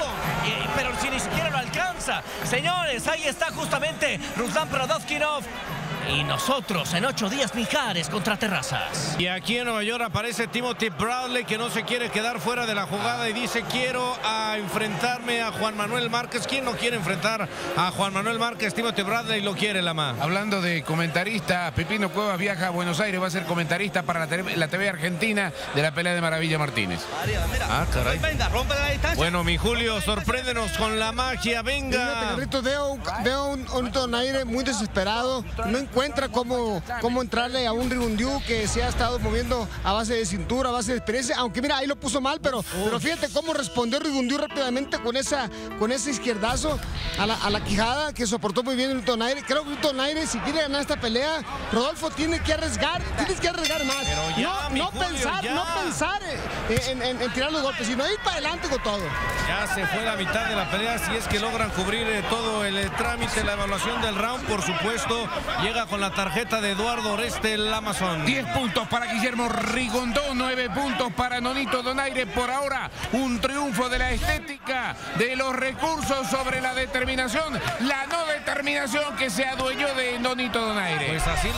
pero si ni siquiera lo alcanza. Señores, ahí está justamente Ruslan Prodovkinov. Y nosotros en 8 días Mijares contra Terrazas. Y aquí en Nueva York aparece Timothy Bradley, que no se quiere quedar fuera de la jugada y dice: quiero enfrentarme a Juan Manuel Márquez. ¿Quién no quiere enfrentar a Juan Manuel Márquez? Timothy Bradley lo quiere, Lama. Hablando de comentarista, Pipino Cuevas viaja a Buenos Aires, va a ser comentarista para la TV argentina de la pelea de Maravilla Martínez. Ah, caray. Venga, rompe la distancia. Bueno, mi Julio, sorpréndenos con la magia, venga. Fíjate, Carlitos, veo un Nonito Donaire muy desesperado, no encuentra cómo entrarle a un Rigondeaux que se ha estado moviendo a base de cintura, a base de experiencia, aunque mira, ahí lo puso mal, pero fíjate cómo respondió Rigondeaux rápidamente con ese izquierdazo a la quijada que soportó muy bien Nonito Donaire. Creo que Nonito Donaire, si quiere ganar esta pelea, Rodolfo, tienes que arriesgar más. No pensar en tirar los golpes, sino ir para adelante con todo. Ya se fue la mitad de la pelea, si es que logran cubrir todo el trámite, la evaluación del round, por supuesto. Llega con la tarjeta de Eduardo Oreste el Amazon. 10 puntos para Guillermo Rigondó, 9 puntos para Nonito Donaire. Por ahora, un triunfo de la estética, de los recursos sobre la determinación, la no determinación que se adueñó de Nonito Donaire. Pues así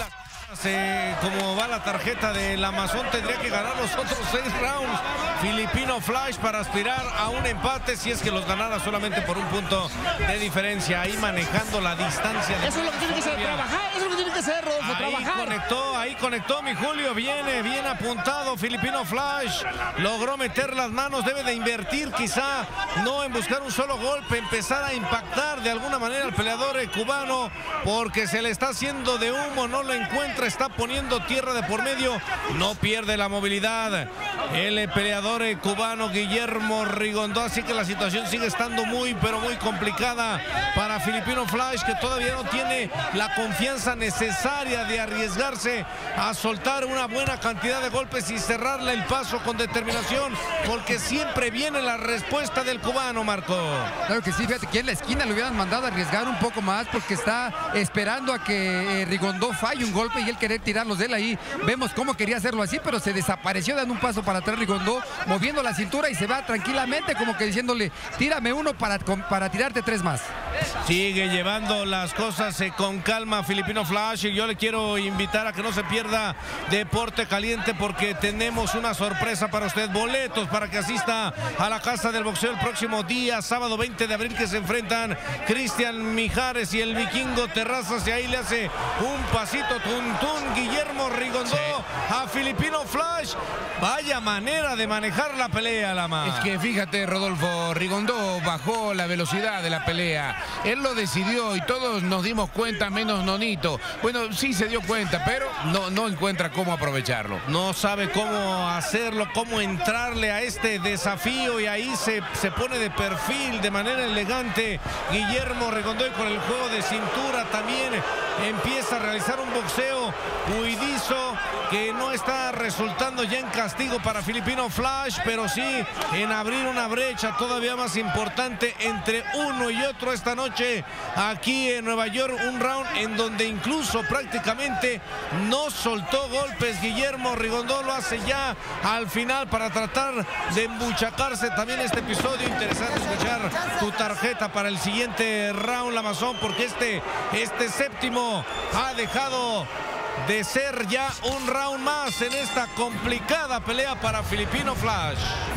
como va la tarjeta del Amazon, tendría que ganar los otros 6 rounds Filipino Flash para aspirar a un empate, si es que los ganara solamente por un punto de diferencia. Ahí manejando la distancia. Eso es lo que tiene que ser, trabajar, eso es lo que tiene que ser, Rodolfo, trabajar. Ahí conectó mi Julio, viene bien apuntado Filipino Flash, logró meter las manos, debe de invertir quizá, no en buscar un solo golpe, empezar a impactar de alguna manera al peleador cubano, porque se le está haciendo de humo, no lo encuentra, está poniendo tierra de por medio, no pierde la movilidad el peleador cubano Guillermo Rigondó, así que la situación sigue estando muy complicada para Filipino Flash, que todavía no tiene la confianza necesaria de arriesgarse a soltar una buena cantidad de golpes y cerrarle el paso con determinación, porque siempre viene la respuesta del cubano, Marco. Claro que sí, fíjate que en la esquina le hubieran mandado a arriesgar un poco más, porque está esperando a que Rigondó falle un golpe y él querer tirarlos de él. Ahí vemos cómo quería hacerlo así, pero se desapareció dando un paso para atrás Rigondó, moviendo la cintura, y se va tranquilamente como que diciéndole: tírame uno para tirarte 3 más. Sigue llevando las cosas con calma Filipino Flash, y yo le quiero invitar a que no se pierda Deporte Caliente, porque tenemos una sorpresa para usted, boletos para que asista a la Casa del Boxeo el próximo día, sábado 20 de abril, que se enfrentan Cristian Mijares y el Vikingo Terrazas, y ahí le hace un pasito tuntún Guillermo Rigondó a Filipino Flash. Vaya manera de manejar la pelea, Lama. Es que fíjate, Rodolfo, Rigondó bajó la velocidad de la pelea. Él lo decidió y todos nos dimos cuenta, menos Nonito. Bueno, sí se dio cuenta, pero no encuentra cómo aprovecharlo. No sabe cómo hacerlo, cómo entrarle a este desafío, y ahí se pone de perfil de manera elegante Guillermo Rigondó, y con el juego de cintura también empieza a realizar un boxeo huidizo que no está resultando ya en castigo para Filipino Flash, pero sí en abrir una brecha todavía más importante entre uno y otro esta noche aquí en Nueva York. Un round en donde incluso prácticamente no soltó golpes Guillermo Rigondó, lo hace ya al final para tratar de embuchacarse también este episodio. Interesante escuchar tu tarjeta para el siguiente round, Amazon, porque este séptimo ha dejado de ser ya un round más en esta complicada pelea para Filipino Flash.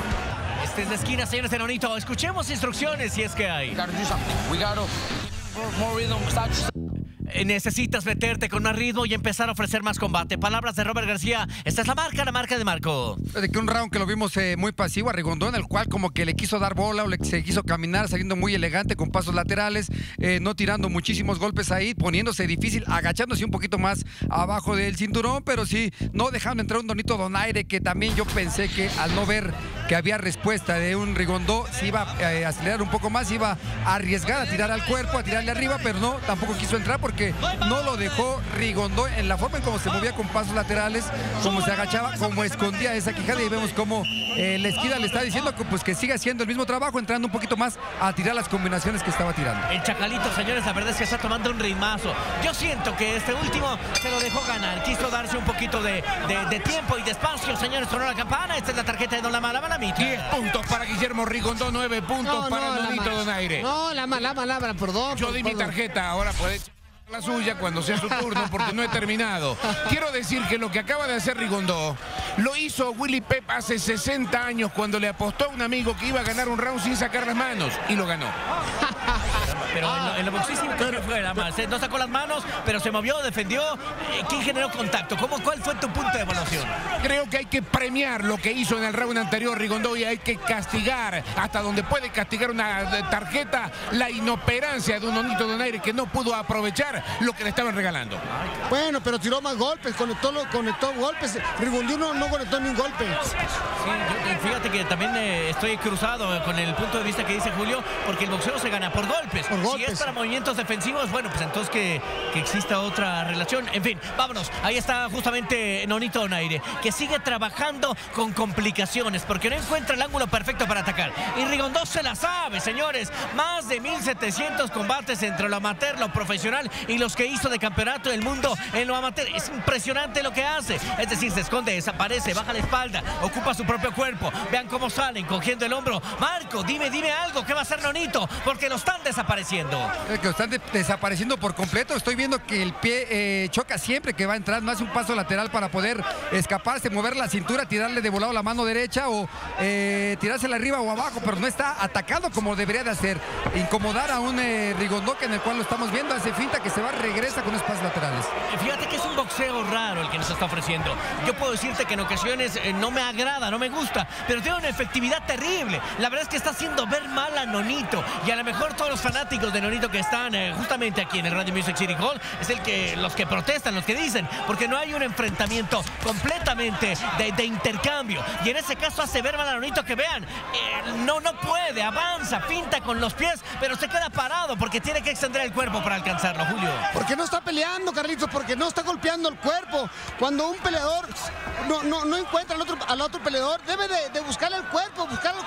Esta es la esquina, señores de Nonito. Escuchemos instrucciones si es que hay. Necesitas meterte con más ritmo y empezar a ofrecer más combate. Palabras de Robert García. Esta es la marca de Marco. De que un round que lo vimos muy pasivo a Rigondó, en el cual como que le quiso dar bola o se quiso caminar, saliendo muy elegante con pasos laterales, no tirando muchísimos golpes ahí, poniéndose difícil, agachándose un poquito más abajo del cinturón, pero sí, no dejando entrar un Nonito Donaire, que también yo pensé que al no ver que había respuesta de un Rigondó, se iba a acelerar un poco más, iba a arriesgar a tirar al cuerpo, a tirarle arriba, pero no, tampoco quiso entrar porque no lo dejó Rigondó en la forma en cómo se movía con pasos laterales, como se agachaba, como escondía esa quijada, y vemos cómo la esquina le está diciendo que, pues, que siga haciendo el mismo trabajo, entrando un poquito más a tirar las combinaciones que estaba tirando. El Chacalito, señores, la verdad es que está tomando un ritmazo. Yo siento que este último se lo dejó ganar, quiso darse un poquito de tiempo y de espacio. Señores, sonó la campana, esta es la tarjeta de Don Lama, la malamita. 10 puntos para Guillermo Rigondó, 9 puntos para Nonito Donaire. No, Lama, perdón. Yo di mi tarjeta, ahora puede la suya cuando sea su turno, porque no he terminado. Quiero decir que lo que acaba de hacer Rigondó lo hizo Willy Pep hace 60 años, cuando le apostó a un amigo que iba a ganar un round sin sacar las manos, y lo ganó. Pero en lo boxístico fue nada más. No sacó las manos, pero se movió, defendió. ¿Quién generó contacto? ¿Cuál fue tu punto de evaluación? Creo que hay que premiar lo que hizo en el round anterior Rigondó, y hay que castigar, hasta donde puede castigar una tarjeta, la inoperancia de un Nonito Donaire que no pudo aprovechar lo que le estaban regalando. Bueno, pero tiró más golpes, conectó golpes. Rigondó no conectó ni un golpe. Sí, fíjate que también estoy cruzado con el punto de vista que dice Julio, porque el boxeo se gana por golpes. Si es para movimientos defensivos, bueno, pues entonces que exista otra relación. En fin, vámonos. Ahí está justamente Nonito Donaire, que sigue trabajando con complicaciones porque no encuentra el ángulo perfecto para atacar. Y Rigondó se la sabe, señores. Más de 1,700 combates entre lo amateur, lo profesional y los que hizo de campeonato del mundo en lo amateur. Es impresionante lo que hace. Es decir, se esconde, desaparece, baja la espalda, ocupa su propio cuerpo. Vean cómo salen, cogiendo el hombro. Marco, dime algo. ¿Qué va a hacer Nonito? Porque lo están desapareciendo. Que lo están desapareciendo por completo. Estoy viendo que el pie choca siempre que va a entrar. No hace un paso lateral para poder escaparse, mover la cintura, tirarle de volado la mano derecha o tirársela arriba o abajo, pero no está atacando como debería de hacer. Incomodar a un Rigondó, en el cual lo estamos viendo, hace finta que se va, regresa con espacios laterales. Fíjate que es un boxeo raro el que nos está ofreciendo. Yo puedo decirte que en ocasiones no me agrada, no me gusta, pero tiene una efectividad terrible. La verdad es que está haciendo ver mal a Nonito, y a lo mejor todos los fanáticos de Nonito que están justamente aquí en el Radio Music City Hall es los que protestan, los que dicen, porque no hay un enfrentamiento completamente de intercambio, y en ese caso hace ver mal a Nonito, que vean, no puede, avanza, finta con los pies, pero se queda parado porque tiene que extender el cuerpo para alcanzarlo, Julio. Porque no está peleando, Carlitos, porque no está golpeando el cuerpo. Cuando un peleador no encuentra al otro peleador, debe de buscarle el cuerpo,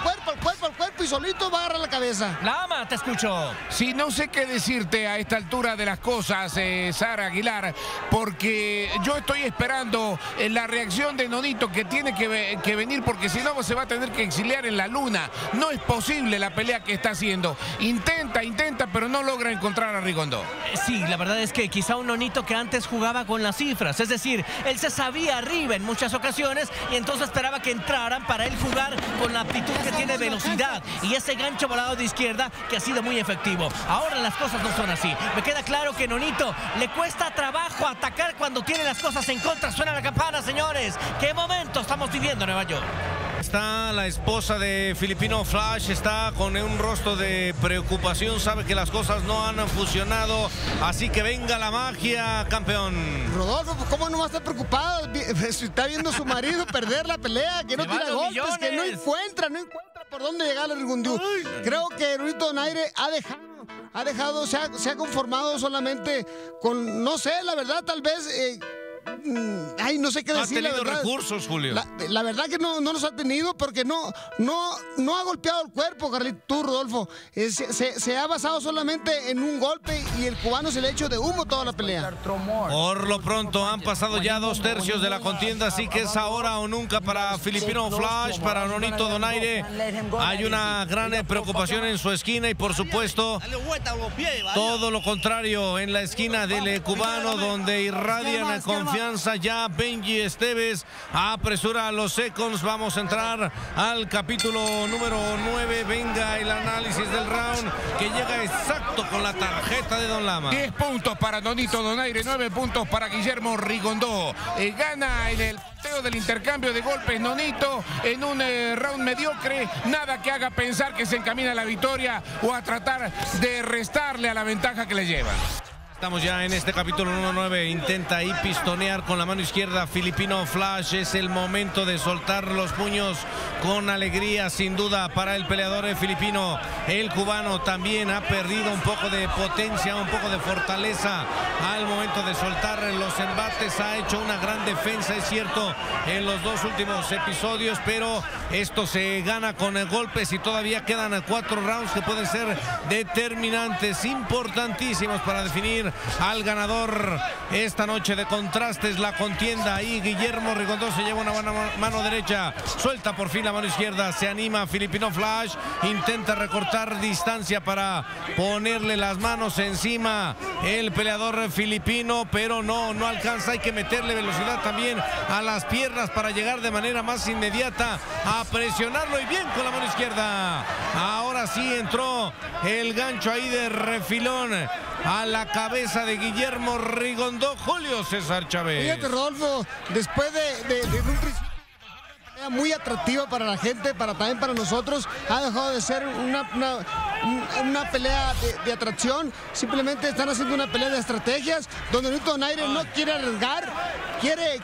y solito va a agarrar la cabeza. Lama, te escucho. Sí, no sé qué decirte a esta altura de las cosas, Sara Aguilar, porque yo estoy esperando la reacción de Nonito, que tiene que venir, porque si no se va a tener que exiliar en la luna. No es posible la pelea que está haciendo. Intenta, pero no logra encontrar a Rigondó. Sí, la verdad es que quizá un Nonito que antes jugaba con las cifras, es decir, él se sabía arriba en muchas ocasiones y entonces esperaba que entraran para él jugar con la aptitud que tiene velocidad y ese gancho volado de izquierda que ha sido muy efectivo. Ahora las cosas no son así. Me queda claro que Nonito le cuesta trabajo atacar cuando tiene las cosas en contra. Suena la campana, señores. ¿Qué momento estamos viviendo en Nueva York? Está la esposa de Filipino Flash, está con un rostro de preocupación, sabe que las cosas no han funcionado, así que venga la magia, campeón. Rodolfo, ¿cómo no va a estar preocupado? Está viendo a su marido perder la pelea, que no tira golpes, millones, que no encuentra por dónde llegar al Rigondó. Creo que Nonito Donaire se ha conformado solamente con, no sé, la verdad, tal vez... no sé qué decir. Ha tenido recursos, Julio. La verdad que no los ha tenido, porque no ha golpeado el cuerpo, Carlito, tú, Rodolfo. Se ha basado solamente en un golpe y el cubano se le ha hecho de humo toda la pelea. Por lo pronto han pasado ya 2/3 de la contienda, así que es ahora o nunca para Filipino Flash, para Nonito Donaire. Hay una gran preocupación en su esquina y por supuesto todo lo contrario en la esquina del cubano, donde irradian confianza. Ya Benji Esteves apresura a los seconds. Vamos a entrar al capítulo número 9. Venga el análisis del round, que llega exacto Nonito con la tarjeta de Don Lama. 10 puntos para Nonito Donaire, 9 puntos para Guillermo Rigondó. Gana en el sorteo del intercambio de golpes Nonito en un round mediocre. Nada que haga pensar que se encamina a la victoria o a tratar de restarle a la ventaja que le lleva. Estamos ya en este capítulo 1-9. Intenta ahí pistonear con la mano izquierda Filipino Flash. Es el momento de soltar los puños con alegría, sin duda, para el peleador filipino. El cubano también ha perdido un poco de potencia, un poco de fortaleza al momento de soltar los embates. Ha hecho una gran defensa, es cierto, en los dos últimos episodios, pero esto se gana con golpes y todavía quedan 4 rounds que pueden ser determinantes, importantísimos para definir al ganador esta noche de contrastes. La contienda ahí, Guillermo Rigondó se lleva una mano derecha, suelta por fin la mano izquierda, se anima Filipino Flash, intenta recortar distancia para ponerle las manos encima el peleador filipino, pero no alcanza. Hay que meterle velocidad también a las piernas para llegar de manera más inmediata a presionarlo, y bien con la mano izquierda. Ahora sí entró el gancho ahí de refilón a la cabeza de Guillermo Rigondó, Julio César Chávez. Fíjate, Rodolfo, después de un principio muy atractiva para la gente, también para nosotros, ha dejado de ser una pelea de atracción. Simplemente están haciendo una pelea de estrategias donde Nonito Donaire no quiere arriesgar, quiere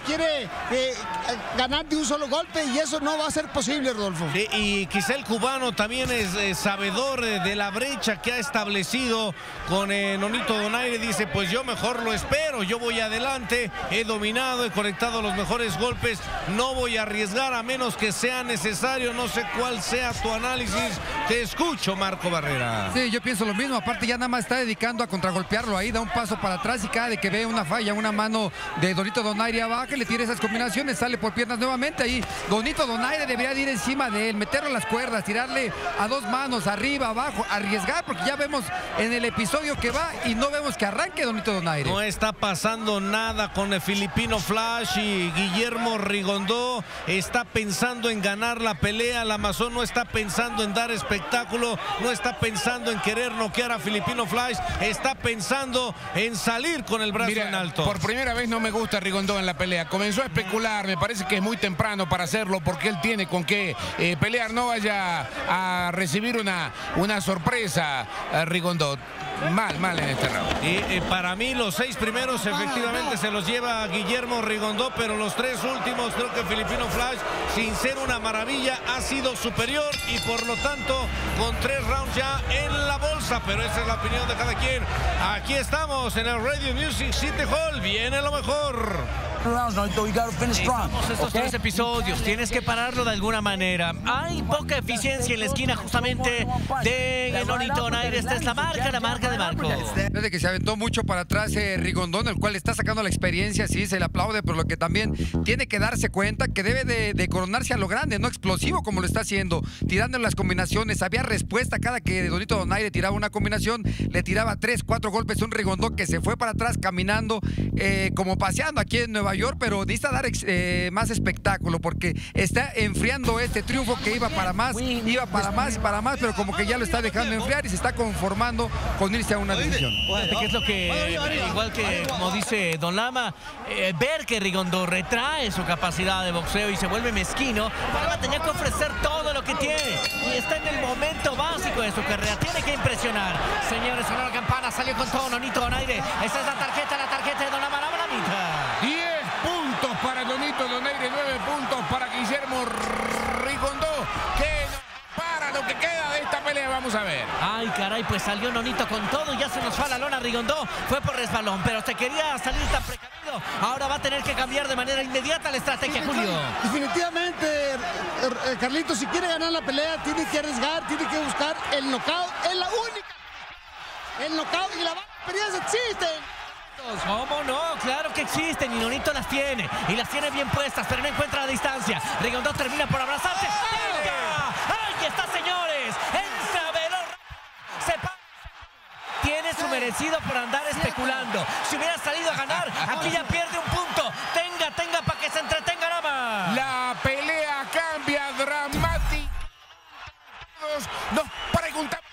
ganar de un solo golpe, y eso no va a ser posible, Rodolfo. Sí, y quizá el cubano también es sabedor de la brecha que ha establecido con Nonito Donaire. Dice, pues yo mejor lo espero, yo voy adelante, he dominado, he conectado los mejores golpes, no voy a arriesgar a menos que sea necesario. No sé cuál sea tu análisis. Te escucho, Marco Barrera. Sí, yo pienso lo mismo. Aparte, ya nada más está dedicando a contragolpearlo ahí, da un paso para atrás, y cada vez que ve una falla, una mano de Nonito Donaire abajo, le tira esas combinaciones, sale por piernas nuevamente. Ahí Nonito Donaire debería de ir encima de él, meterlo a las cuerdas, tirarle a 2 manos, arriba, abajo, arriesgar, porque ya vemos en el episodio que va y no vemos que arranque Nonito Donaire. No está pasando nada con el Filipino Flash, y Guillermo Rigondó está pensando en ganar la pelea. La Amazon no está pensando en dar espectáculo, no está pensando en querer noquear a Filipino Flash, está pensando en salir con el brazo en alto. Por primera vez no me gusta Rigondó en la pelea. Comenzó a especular, me parece que es muy temprano para hacerlo, porque él tiene con qué pelear. No vaya a recibir una sorpresa Rigondó. Mal en este round. Y para mí los 6 primeros efectivamente se los lleva Guillermo Rigondó, pero los 3 últimos creo que Filipino Flash, sin ser una maravilla, ha sido superior, y por lo tanto con 3 rounds ya en la bolsa. Pero esa es la opinión de cada quien. Aquí estamos en el Radio Music City Hall, viene lo mejor. Necesitamos estos 3 episodios, tienes que pararlo de alguna manera. Hay poca eficiencia en la esquina justamente de Nonito Donaire. Esta es la marca de Marco. Desde que se aventó mucho para atrás Rigondó, el cual está sacando la experiencia, sí, se le aplaude, pero lo que también tiene que darse cuenta que debe de coronarse a lo grande, no explosivo como lo está haciendo, tirando en las combinaciones. Había respuesta cada que Nonito Donaire tiraba una combinación, le tiraba 3, 4 golpes a un Rigondó que se fue para atrás caminando, como paseando aquí en Nueva York, pero necesita dar más espectáculo, porque está enfriando este triunfo que iba para más, pero como que ya lo está dejando enfriar y se está conformando con irse a una división. Que es lo que, igual que como dice Don Lama, ver que Rigondó retrae su capacidad de boxeo y se vuelve mezquino, Palma tenía que ofrecer todo lo que tiene, y está en el momento básico de su carrera, tiene que impresionar. Señores, sonó la campana, salió con todo Nonito Donaire. Esa es la tarjeta de Don Lama, la bonita. 10 puntos para Nonito Donaire, 9 puntos para Guillermo Rigondó, que para lo que queda de esta pelea. Vamos a ver. Ay, caray, pues salió Nonito con todo, ya se nos fue a la lona Rigondó, fue por resbalón, pero se quería salir tan precavido. Ahora va a tener que cambiar de manera inmediata la estrategia, Julio. Definitivamente, Carlitos, si quiere ganar la pelea, tiene que arriesgar, tiene que buscar el knockout, es la única. El knockout y la experiencia existen. ¿Cómo no? Claro que existen, y Nonito las tiene, y las tiene bien puestas, pero no encuentra la distancia. Rigondó termina por abrazarse. ¡Ahí está, señores! ¡Entra veloz! Se tiene su merecido por andar especulando. Si hubiera salido a ganar, aquí ya pierde un punto. Tenga para que se entretenga nada más. La pelea cambia dramática. Nos preguntamos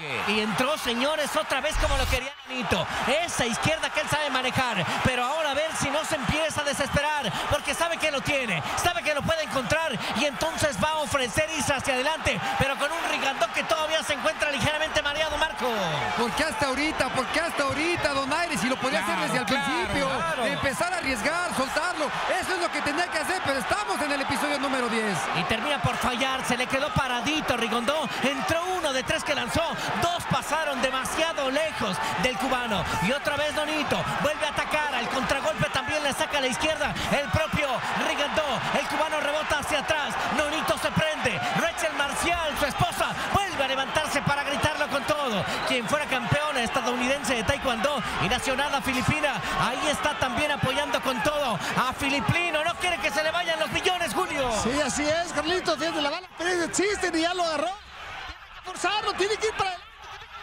Y entró, señores, otra vez como lo quería Nonito. Esa izquierda que él sabe manejar. Pero ahora a ver si no se empieza a desesperar. Porque sabe que lo tiene. Sabe que lo puede encontrar. Y entonces va a ofrecer irse hacia adelante. Pero con un Rigondó que todavía se encuentra ligeramente mareado, Marco. ¿Por qué hasta ahorita, Donaire? Si lo podía hacer desde el principio. Empezar a arriesgar, soltarlo. Eso es lo que tenía que hacer. Pero estamos en el episodio número 10. Y termina por fallar. Se le quedó paradito Rigondó. Entró 1 de 3 que lanzó. 2 pasaron demasiado lejos del cubano. Y otra vez Nonito vuelve a atacar. Al contragolpe también le saca a la izquierda el propio Rigondó. El cubano rebota hacia atrás. Nonito se prende. Rachel Marcial, su esposa, vuelve a levantarse para gritarlo con todo. Quien fuera campeona estadounidense de taekwondo y nacional filipina, ahí está también apoyando con todo a Filipino. No quiere que se le vayan los millones, Julio. Sí, así es, Carlitos. Fíjate, la bala Pérez existe y ya lo agarró. Forzarlo, tiene que ir para adelante.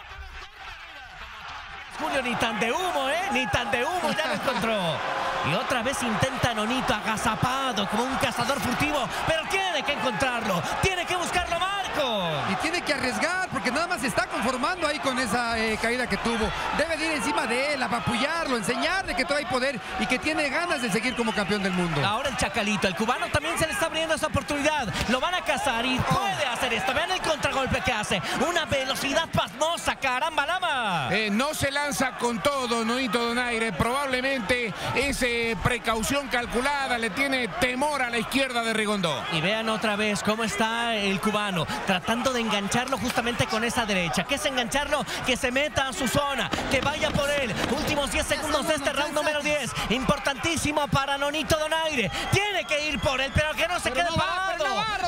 Julio, ni tan de humo, ni tan de humo, ya lo encontró. Y otra vez intenta Nonito, agazapado como un cazador furtivo, pero tiene que encontrarlo, tiene que buscarlo, Marco. Y tiene que arriesgar, porque nada más se está conformando ahí con esa caída que tuvo. Debe de ir encima de él, apapullarlo, enseñarle que todavía hay poder y que tiene ganas de seguir como campeón del mundo. Ahora el Chacalito, el cubano también se le está abriendo esa oportunidad. Lo van a cazar y puede hacer esto. Vean el contragolpe que hace. Una velocidad pasmosa, caramba, lama. No se lanza con todo, Nonito Donaire. Probablemente es precaución calculada. Le tiene temor a la izquierda de Rigondó. Y vean otra vez cómo está el cubano tratando de engancharlo justamente con esa derecha. ¿Qué es engancharlo? Que se meta a su zona, que vaya por él. Últimos 10 segundos de este round número 10. Importantísimo para Nonito Donaire. Tiene que ir por él, pero que no se quede parado.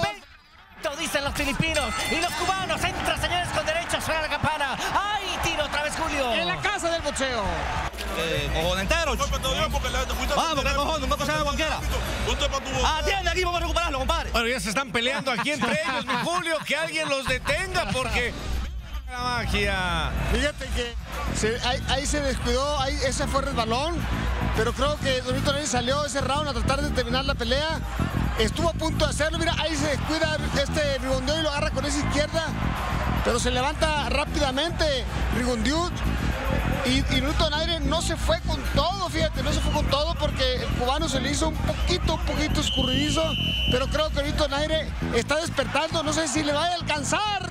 Dicen los filipinos y los cubanos. Entra, señores, con derecha, suena la campana. ¡Ay, tiro otra vez, Julio! En la casa del boxeo. Cojón entero. Vamos, que cojón, no cosa de cualquiera. Atiende aquí, vamos a recuperarlo, compadre. Bueno, ya se están peleando aquí entre ellos, mi Julio. Que alguien los detenga porque... la magia. Fíjate que ahí se descuidó, ese fue el balón, pero creo que Nonito Donaire salió ese round a tratar de terminar la pelea. Estuvo a punto de hacerlo, mira, ahí se descuida Rigondó y lo agarra con esa izquierda, pero se levanta rápidamente Rigondó. Y Nonito Donaire no se fue con todo, fíjate, no se fue con todo porque el cubano se le hizo un poquito escurridizo, pero creo que Nonito Donaire está despertando, no sé si le va a alcanzar,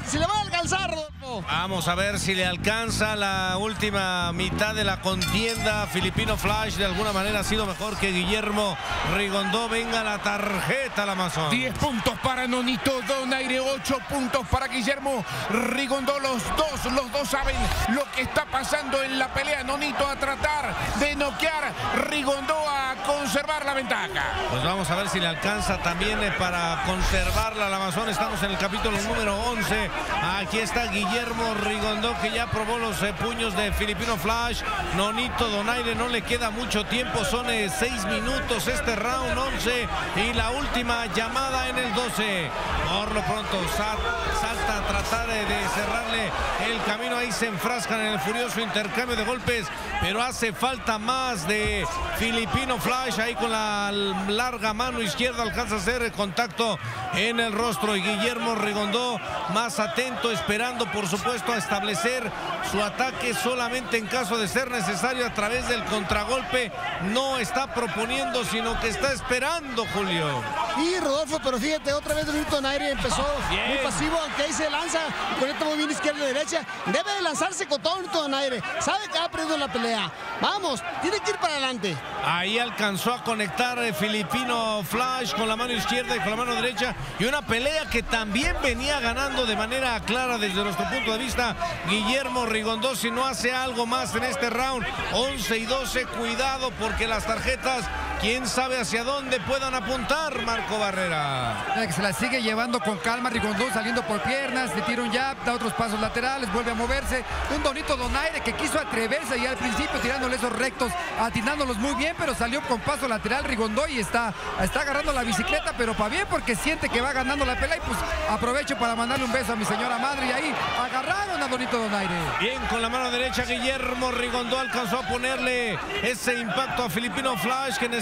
Rodolfo. Vamos a ver si le alcanza la última mitad de la contienda. Filipino Flash de alguna manera ha sido mejor que Guillermo Rigondó. Venga la tarjeta al Amazon. 10 puntos para Nonito Donaire, 8 puntos para Guillermo Rigondó. Los dos saben lo que está pasando en la pelea. Nonito a tratar de noquear, Rigondó a conservar la ventaja. Pues vamos a ver si le alcanza también para conservarla al Amazon. Estamos en el capítulo número 11. Aquí está Guillermo Rigondó, que ya probó los puños de Filipino Flash. Nonito Donaire no le queda mucho tiempo, son 6 minutos este round 11 y la última llamada en el 12. Por lo pronto salta a tratar de cerrarle el camino. Ahí se enfrascan en el furioso intercambio de golpes, pero hace falta más de Filipino Flash. Ahí con la larga mano izquierda alcanza a hacer contacto en el rostro, y Guillermo Rigondó más atento, esperando por supuesto a establecer su ataque solamente en caso de ser necesario a través del contragolpe. No está proponiendo, sino que está esperando, Julio. Y Rodolfo, pero fíjate, otra vez Nonito Donaire empezó muy pasivo, aunque ahí se lanza, conecta muy bien izquierda y derecha. Debe de lanzarse con todo Nonito Donaire. Sabe que ha perdido la pelea. Vamos, tiene que ir para adelante. Ahí alcanzó a conectar Filipino Flash con la mano izquierda y con la mano derecha. Y una pelea que también venía ganando de manera clara desde nuestro punto de vista Guillermo Rigondó. Si no hace algo más en este round, 11 y 12, cuidado porque las tarjetas, quién sabe hacia dónde puedan apuntar, Marco Barrera. Que se la sigue llevando con calma Rigondó, saliendo por piernas, le tira un jab, da otros pasos laterales, vuelve a moverse. Un Nonito Donaire que quiso atreverse y al principio tirándole esos rectos, atinándolos muy bien, pero salió con paso lateral Rigondó y está agarrando la bicicleta, pero para bien porque siente que va ganando la pelea. Y pues aprovecho para mandarle un beso a mi señora madre, y ahí agarraron a Nonito Donaire. Bien, con la mano derecha Guillermo Rigondó alcanzó a ponerle ese impacto a Filipino Flash, que necesita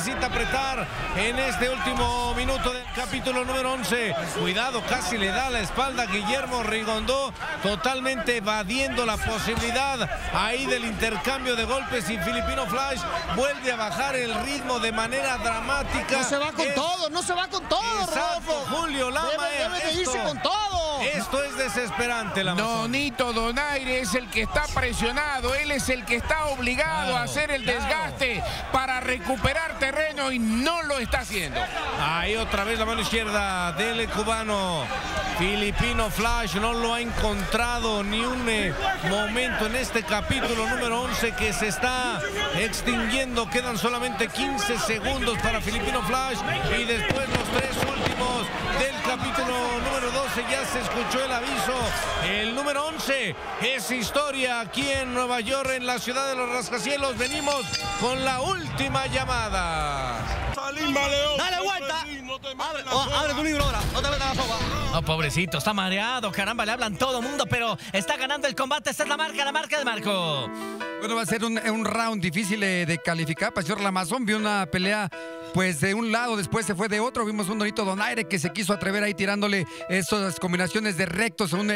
necesita apretar en este último minuto del capítulo número 11. Cuidado, casi le da la espalda a Guillermo Rigondó, totalmente evadiendo la posibilidad ahí del intercambio de golpes, y Filipino Flash vuelve a bajar el ritmo de manera dramática. No se va con todo, no se va con todo, Rodolfo. Julio Lama. Debe de irse con todo. Esto es desesperante, Lama. Nonito Donaire es el que está presionado, él es el que está obligado a hacer el desgaste para recuperar terreno y no lo está haciendo. Ahí otra vez la mano izquierda del cubano. Filipino Flash no lo ha encontrado ni un momento en este capítulo número 11 que se está extinguiendo. Quedan solamente 15 segundos para Filipino Flash y después los 3 últimos del capítulo número 12. Ya se escuchó el aviso. El número 11 es historia aquí en Nueva York, en la ciudad de los rascacielos. Venimos con la última llamada. Dale vuelta. Abre tu libro ahora. No te metas la sopa. Oh, pobrecito, está mareado. Caramba, le hablan todo mundo, pero está ganando el combate. Esta es la marca de Marco. Bueno, va a ser un round difícil de calificar para el señor Lamazón. Vio una pelea pues de un lado, después se fue de otro. Vimos un Nonito Donaire que se quiso atrever ahí tirándole esas combinaciones de rectos a un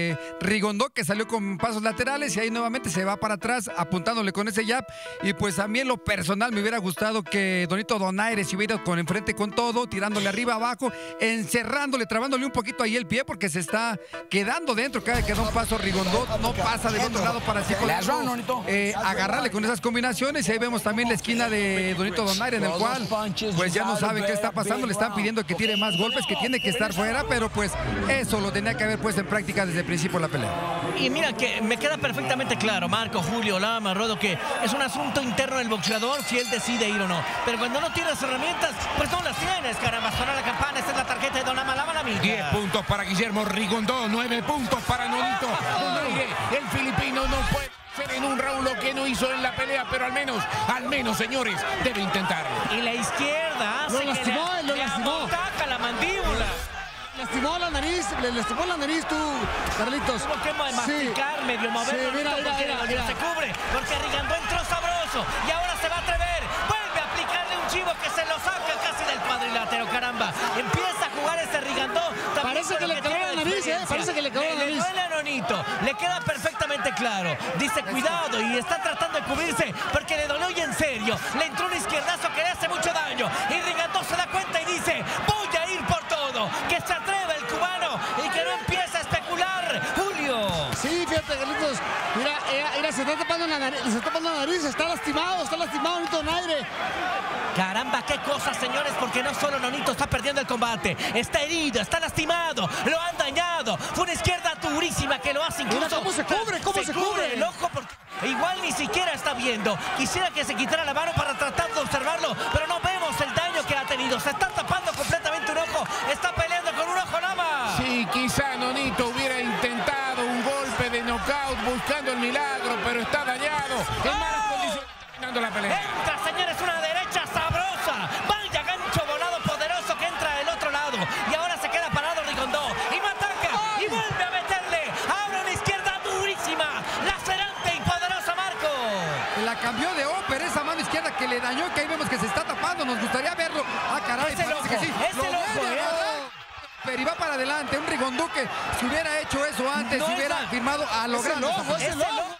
Rigondó que salió con pasos laterales y ahí nuevamente se va para atrás apuntándole con ese jab. Y pues a mí en lo personal me hubiera gustado que Nonito Donaire se hubiera ido con enfrente con todo, tirándole arriba abajo, encerrándole, trabándole un poquito ahí el pie porque se está quedando dentro. Cada vez que da un paso Rigondó no pasa del otro lado para así poder agarrarle con esas combinaciones. Y ahí vemos también la esquina de Nonito Donaire en el cual pues ya no saben qué está pasando, le están pidiendo que tire más golpes, que tiene que estar fuera, pero pues eso lo tenía que haber puesto en práctica desde el principio de la pelea. Y mira que me queda perfectamente claro, Marco, Julio, Lama, Rodo, que es un asunto interno del boxeador si él decide ir o no. Pero cuando no tienes herramientas, pues no las tienes, caramba. Suena la campana, esta es la tarjeta de Don Lama, Lama, la amiga. 10 puntos para Guillermo Rigondó, 9 puntos para Nonito Donaire. El filipino no puede hacer en un round lo que no hizo en la pelea, pero al menos, señores, debe intentarlo. Y la izquierda hace lo lastimó, que lo lastimó. ataca la mandíbula. Lastimó la nariz, le lastimó la nariz tú, Carlitos. Tuvo que masticar, medio mover. Sí, mira. Se cubre, porque Rigondó entró sabroso y ahora se va a atrever. Vuelve a aplicarle un chivo que se lo saca casi del cuadrilátero, caramba. Empieza a jugar ese Rigondó. Parece que le quedó la nariz, parece que le quedó la nariz. Le duele a Nonito, le queda perfectamente claro. Dice cuidado y está tratando de cubrirse porque le dolió y en serio. Le entró un izquierdazo que le hace mucho daño. Y Rigondó se da cuenta y dice, voy a ir por todo. Que se atreva el cubano y que no empiece a especular, Julio. Sí, fíjate, Carlitos. Mira, se está tapando la nariz, está lastimado Nonito Donaire. Caramba, qué cosa, señores, porque no solo Nonito está perdiendo el combate, está herido, está lastimado, lo han dañado. Fue una izquierda durísima que lo hace incluso. Mira cómo se cubre, el ojo, porque igual ni siquiera está viendo. Quisiera que se quitara la mano para tratar de observarlo, pero no vemos el daño que ha tenido. Se está tapando completamente un ojo, está peleando con un ojo nada más. Sí, quizá Nonito hubiera intentado un golpe de knockout buscando el milagro, pero está dañado. En malas condiciones, terminando la pelea. Entra, señores, una derecha sabrosa. Vaya gancho volado poderoso que entra del otro lado. Y ahora se queda parado Rigondó. Y no ataca. Y vuelve a meterle. Abre una izquierda durísima. Lacerante y poderosa, Marco. La cambió de ópera esa mano izquierda que le dañó, que ahí vemos que se está tapando. Nos gustaría verlo. Ah, caray, Ese parece que sí. Lo vuelve a agarrar. Pero iba para adelante. Un Rigondó que si hubiera hecho eso antes, si hubiera firmado a lo grande. Ese lobo.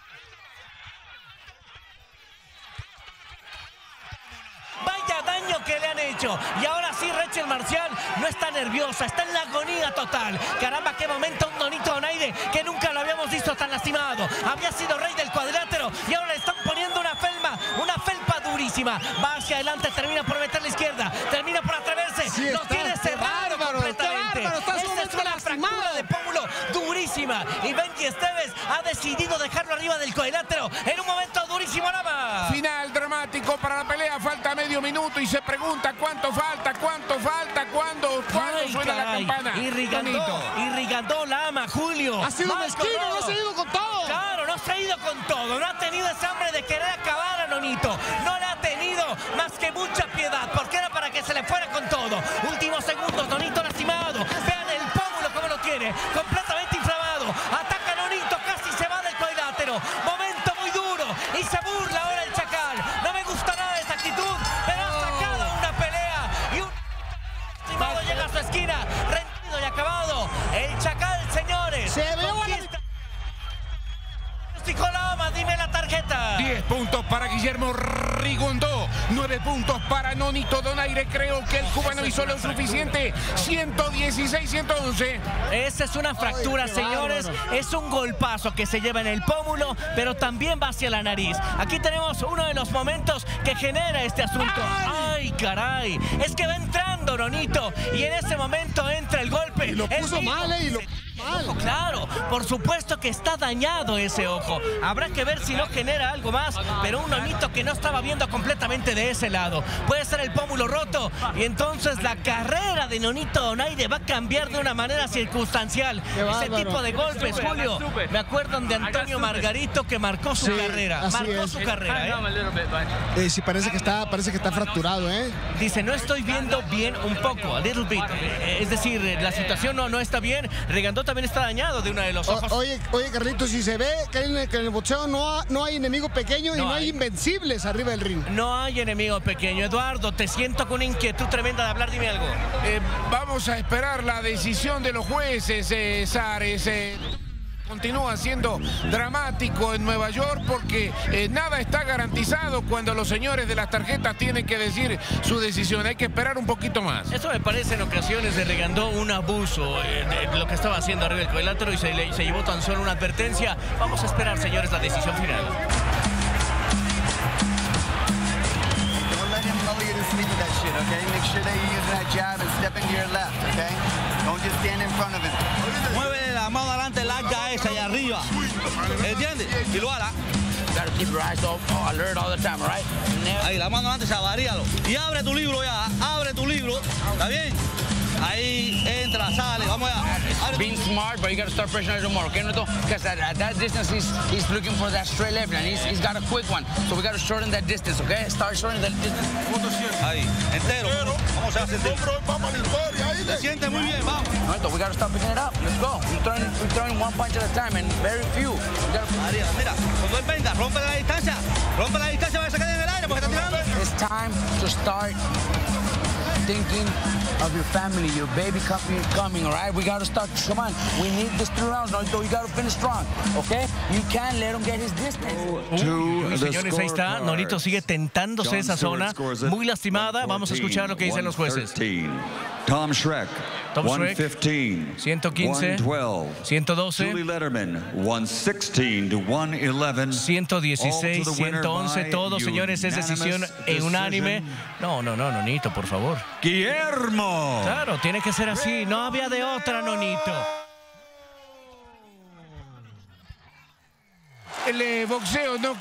Vaya daño que le han hecho. Y ahora sí, Rachel Marcial no está nerviosa, está en la agonía total. Caramba, qué momento un Nonito Donaire que nunca lo habíamos visto tan lastimado. Había sido rey del cuadrilátero y ahora le están poniendo una felpa durísima. Va hacia adelante, termina por meter la izquierda, termina por atreverse. Sí, lo tiene cerrado completamente. Esa es una fractura de pómulo durísima. Y Benji Esteves ha decidido dejarlo arriba del cuadrilátero en un momento durísimo, nada más. Final dramático para la pelea, falta medio minuto y se pregunta cuánto falta, cuándo suena la campana. Y Rigondó, Lama, Julio. Ha sido mezquino, no se ha ido con todo. Claro, no se ha ido con todo. No ha tenido esa hambre de querer acabar a Nonito. No le ha tenido más que mucha piedad, porque era para que se le fuera con todo. Últimos segundos, Nonito lastimado. Vean el pómulo como lo tiene, completamente inflamado. Ataca a Nonito, casi se va del cuadrilátero. Momento muy duro y se burla ahora el Chacal. No me gusta nada esa actitud, pero ha sacado para Guillermo Rigondó. 9 puntos para Nonito Donaire. Creo que el cubano hizo lo suficiente. 116-111. Esa es una fractura, señores. Es un golpazo que se lleva en el pómulo, pero también va hacia la nariz. Aquí tenemos uno de los momentos que genera este asunto. ¡Ay, caray! Es que va entrando Nonito y en ese momento entra el golpe. Y lo puso mal, y lo Ojo, claro, por supuesto que está dañado ese ojo. Habrá que ver si no genera algo más, pero un Nonito que no estaba viendo completamente de ese lado. Puede ser el pómulo roto y entonces la carrera de Nonito Donaire va a cambiar de una manera circunstancial. Ese tipo de golpes, Julio, me acuerdan de Antonio Margarito que marcó su carrera. Marcó su carrera, ¿eh? Sí, parece que está fracturado, ¿eh? Dice, no estoy viendo bien un poco, a little bit. Es decir, la situación no está bien. Rigondó también está dañado de uno de los ojos. Oye, Carlitos, si se ve que en el boxeo no hay enemigo pequeño y no hay invencibles arriba del ring. No hay enemigo pequeño. Eduardo, te siento con una inquietud tremenda de hablar. Dime algo. Vamos a esperar la decisión de los jueces, Sares. Continúa siendo dramático en Nueva York porque nada está garantizado cuando los señores de las tarjetas tienen que decir su decisión. Hay que esperar un poquito más. Eso me parece en ocasiones de Rigondó un abuso de lo que estaba haciendo arriba del cuadrilátero y se llevó tan solo una advertencia. Vamos a esperar, señores, la decisión final. Don't let him lull you to sleep with that shit, okay? Make sure that you're using that jab and stepping to your left, okay? Don't just stand in front of him. Mueve la mano adelante larga esa allá arriba. ¿Entiendes? Y lo hará. Gotta keep your eyes alert all the time, right? Ahí, la mano adelante, varíalo. Y abre tu libro ya, abre tu libro. ¿Está bien? Ahí entra, sale, vamos allá. Being smart, but you gotta start pressuring a little more, okay, Neto? Because at that distance, he's looking for that straight left, and he's got a quick one. So we gotta shorten that distance, okay? Start shortening that distance. Ahí, entero. Vamos a sentir. Se siente muy bien, vamos. Neto, we gotta start picking it up. Let's go. We're throwing one punch at a time, and very few. María, mira, cuando él venga, rompe la distancia para que se quede en el aire, porque está tirando. It's time to start thinking of your family, your baby coming, all right? We got to start, come on, we need this 3 rounds, no, you got to finish strong, okay? You can't let him get his distance. Señores, ahí está, Nonito sigue tentándose esa zona, muy lastimada. Vamos a escuchar lo que dicen los jueces. Tom Schreck, 115, 115, 112, Julie Letterman, 116 to 111, 116, 111, todos, señores, es decisión unánime. No, Nonito, por favor. Guillermo. Claro, tiene que ser así, no había de otra, Nonito. El boxeo no...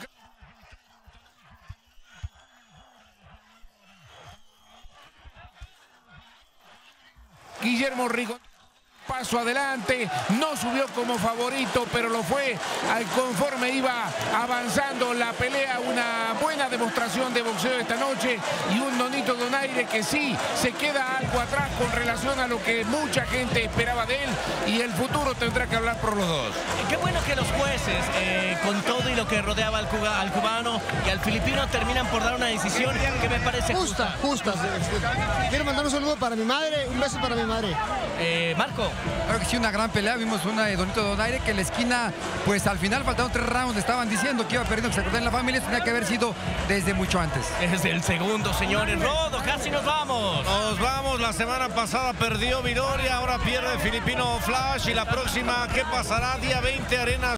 Guillermo Rigondó, paso adelante, no subió como favorito, pero lo fue conforme iba avanzando la pelea. Una buena demostración de boxeo esta noche y un Nonito Donaire que sí se queda algo atrás con relación a lo que mucha gente esperaba de él, y el futuro tendrá que hablar por los dos. Qué bueno que los jueces, con todo y lo que rodeaba al cubano y al filipino, terminan por dar una decisión que me parece justa. Quiero mandar un saludo para mi madre, un beso para mi madre. Marco. Claro que sí, una gran pelea. Vimos una de Nonito Donaire que en la esquina, pues al final faltaron 3 rounds. Estaban diciendo que iba perdiendo, que se acordó en la familia. Tenía que haber sido desde mucho antes. Desde el segundo, señores. Rodo, casi nos vamos. Nos vamos. La semana pasada perdió Vidoria, ahora pierde Filipino Flash. Y la próxima, ¿qué pasará? Día 20, Arena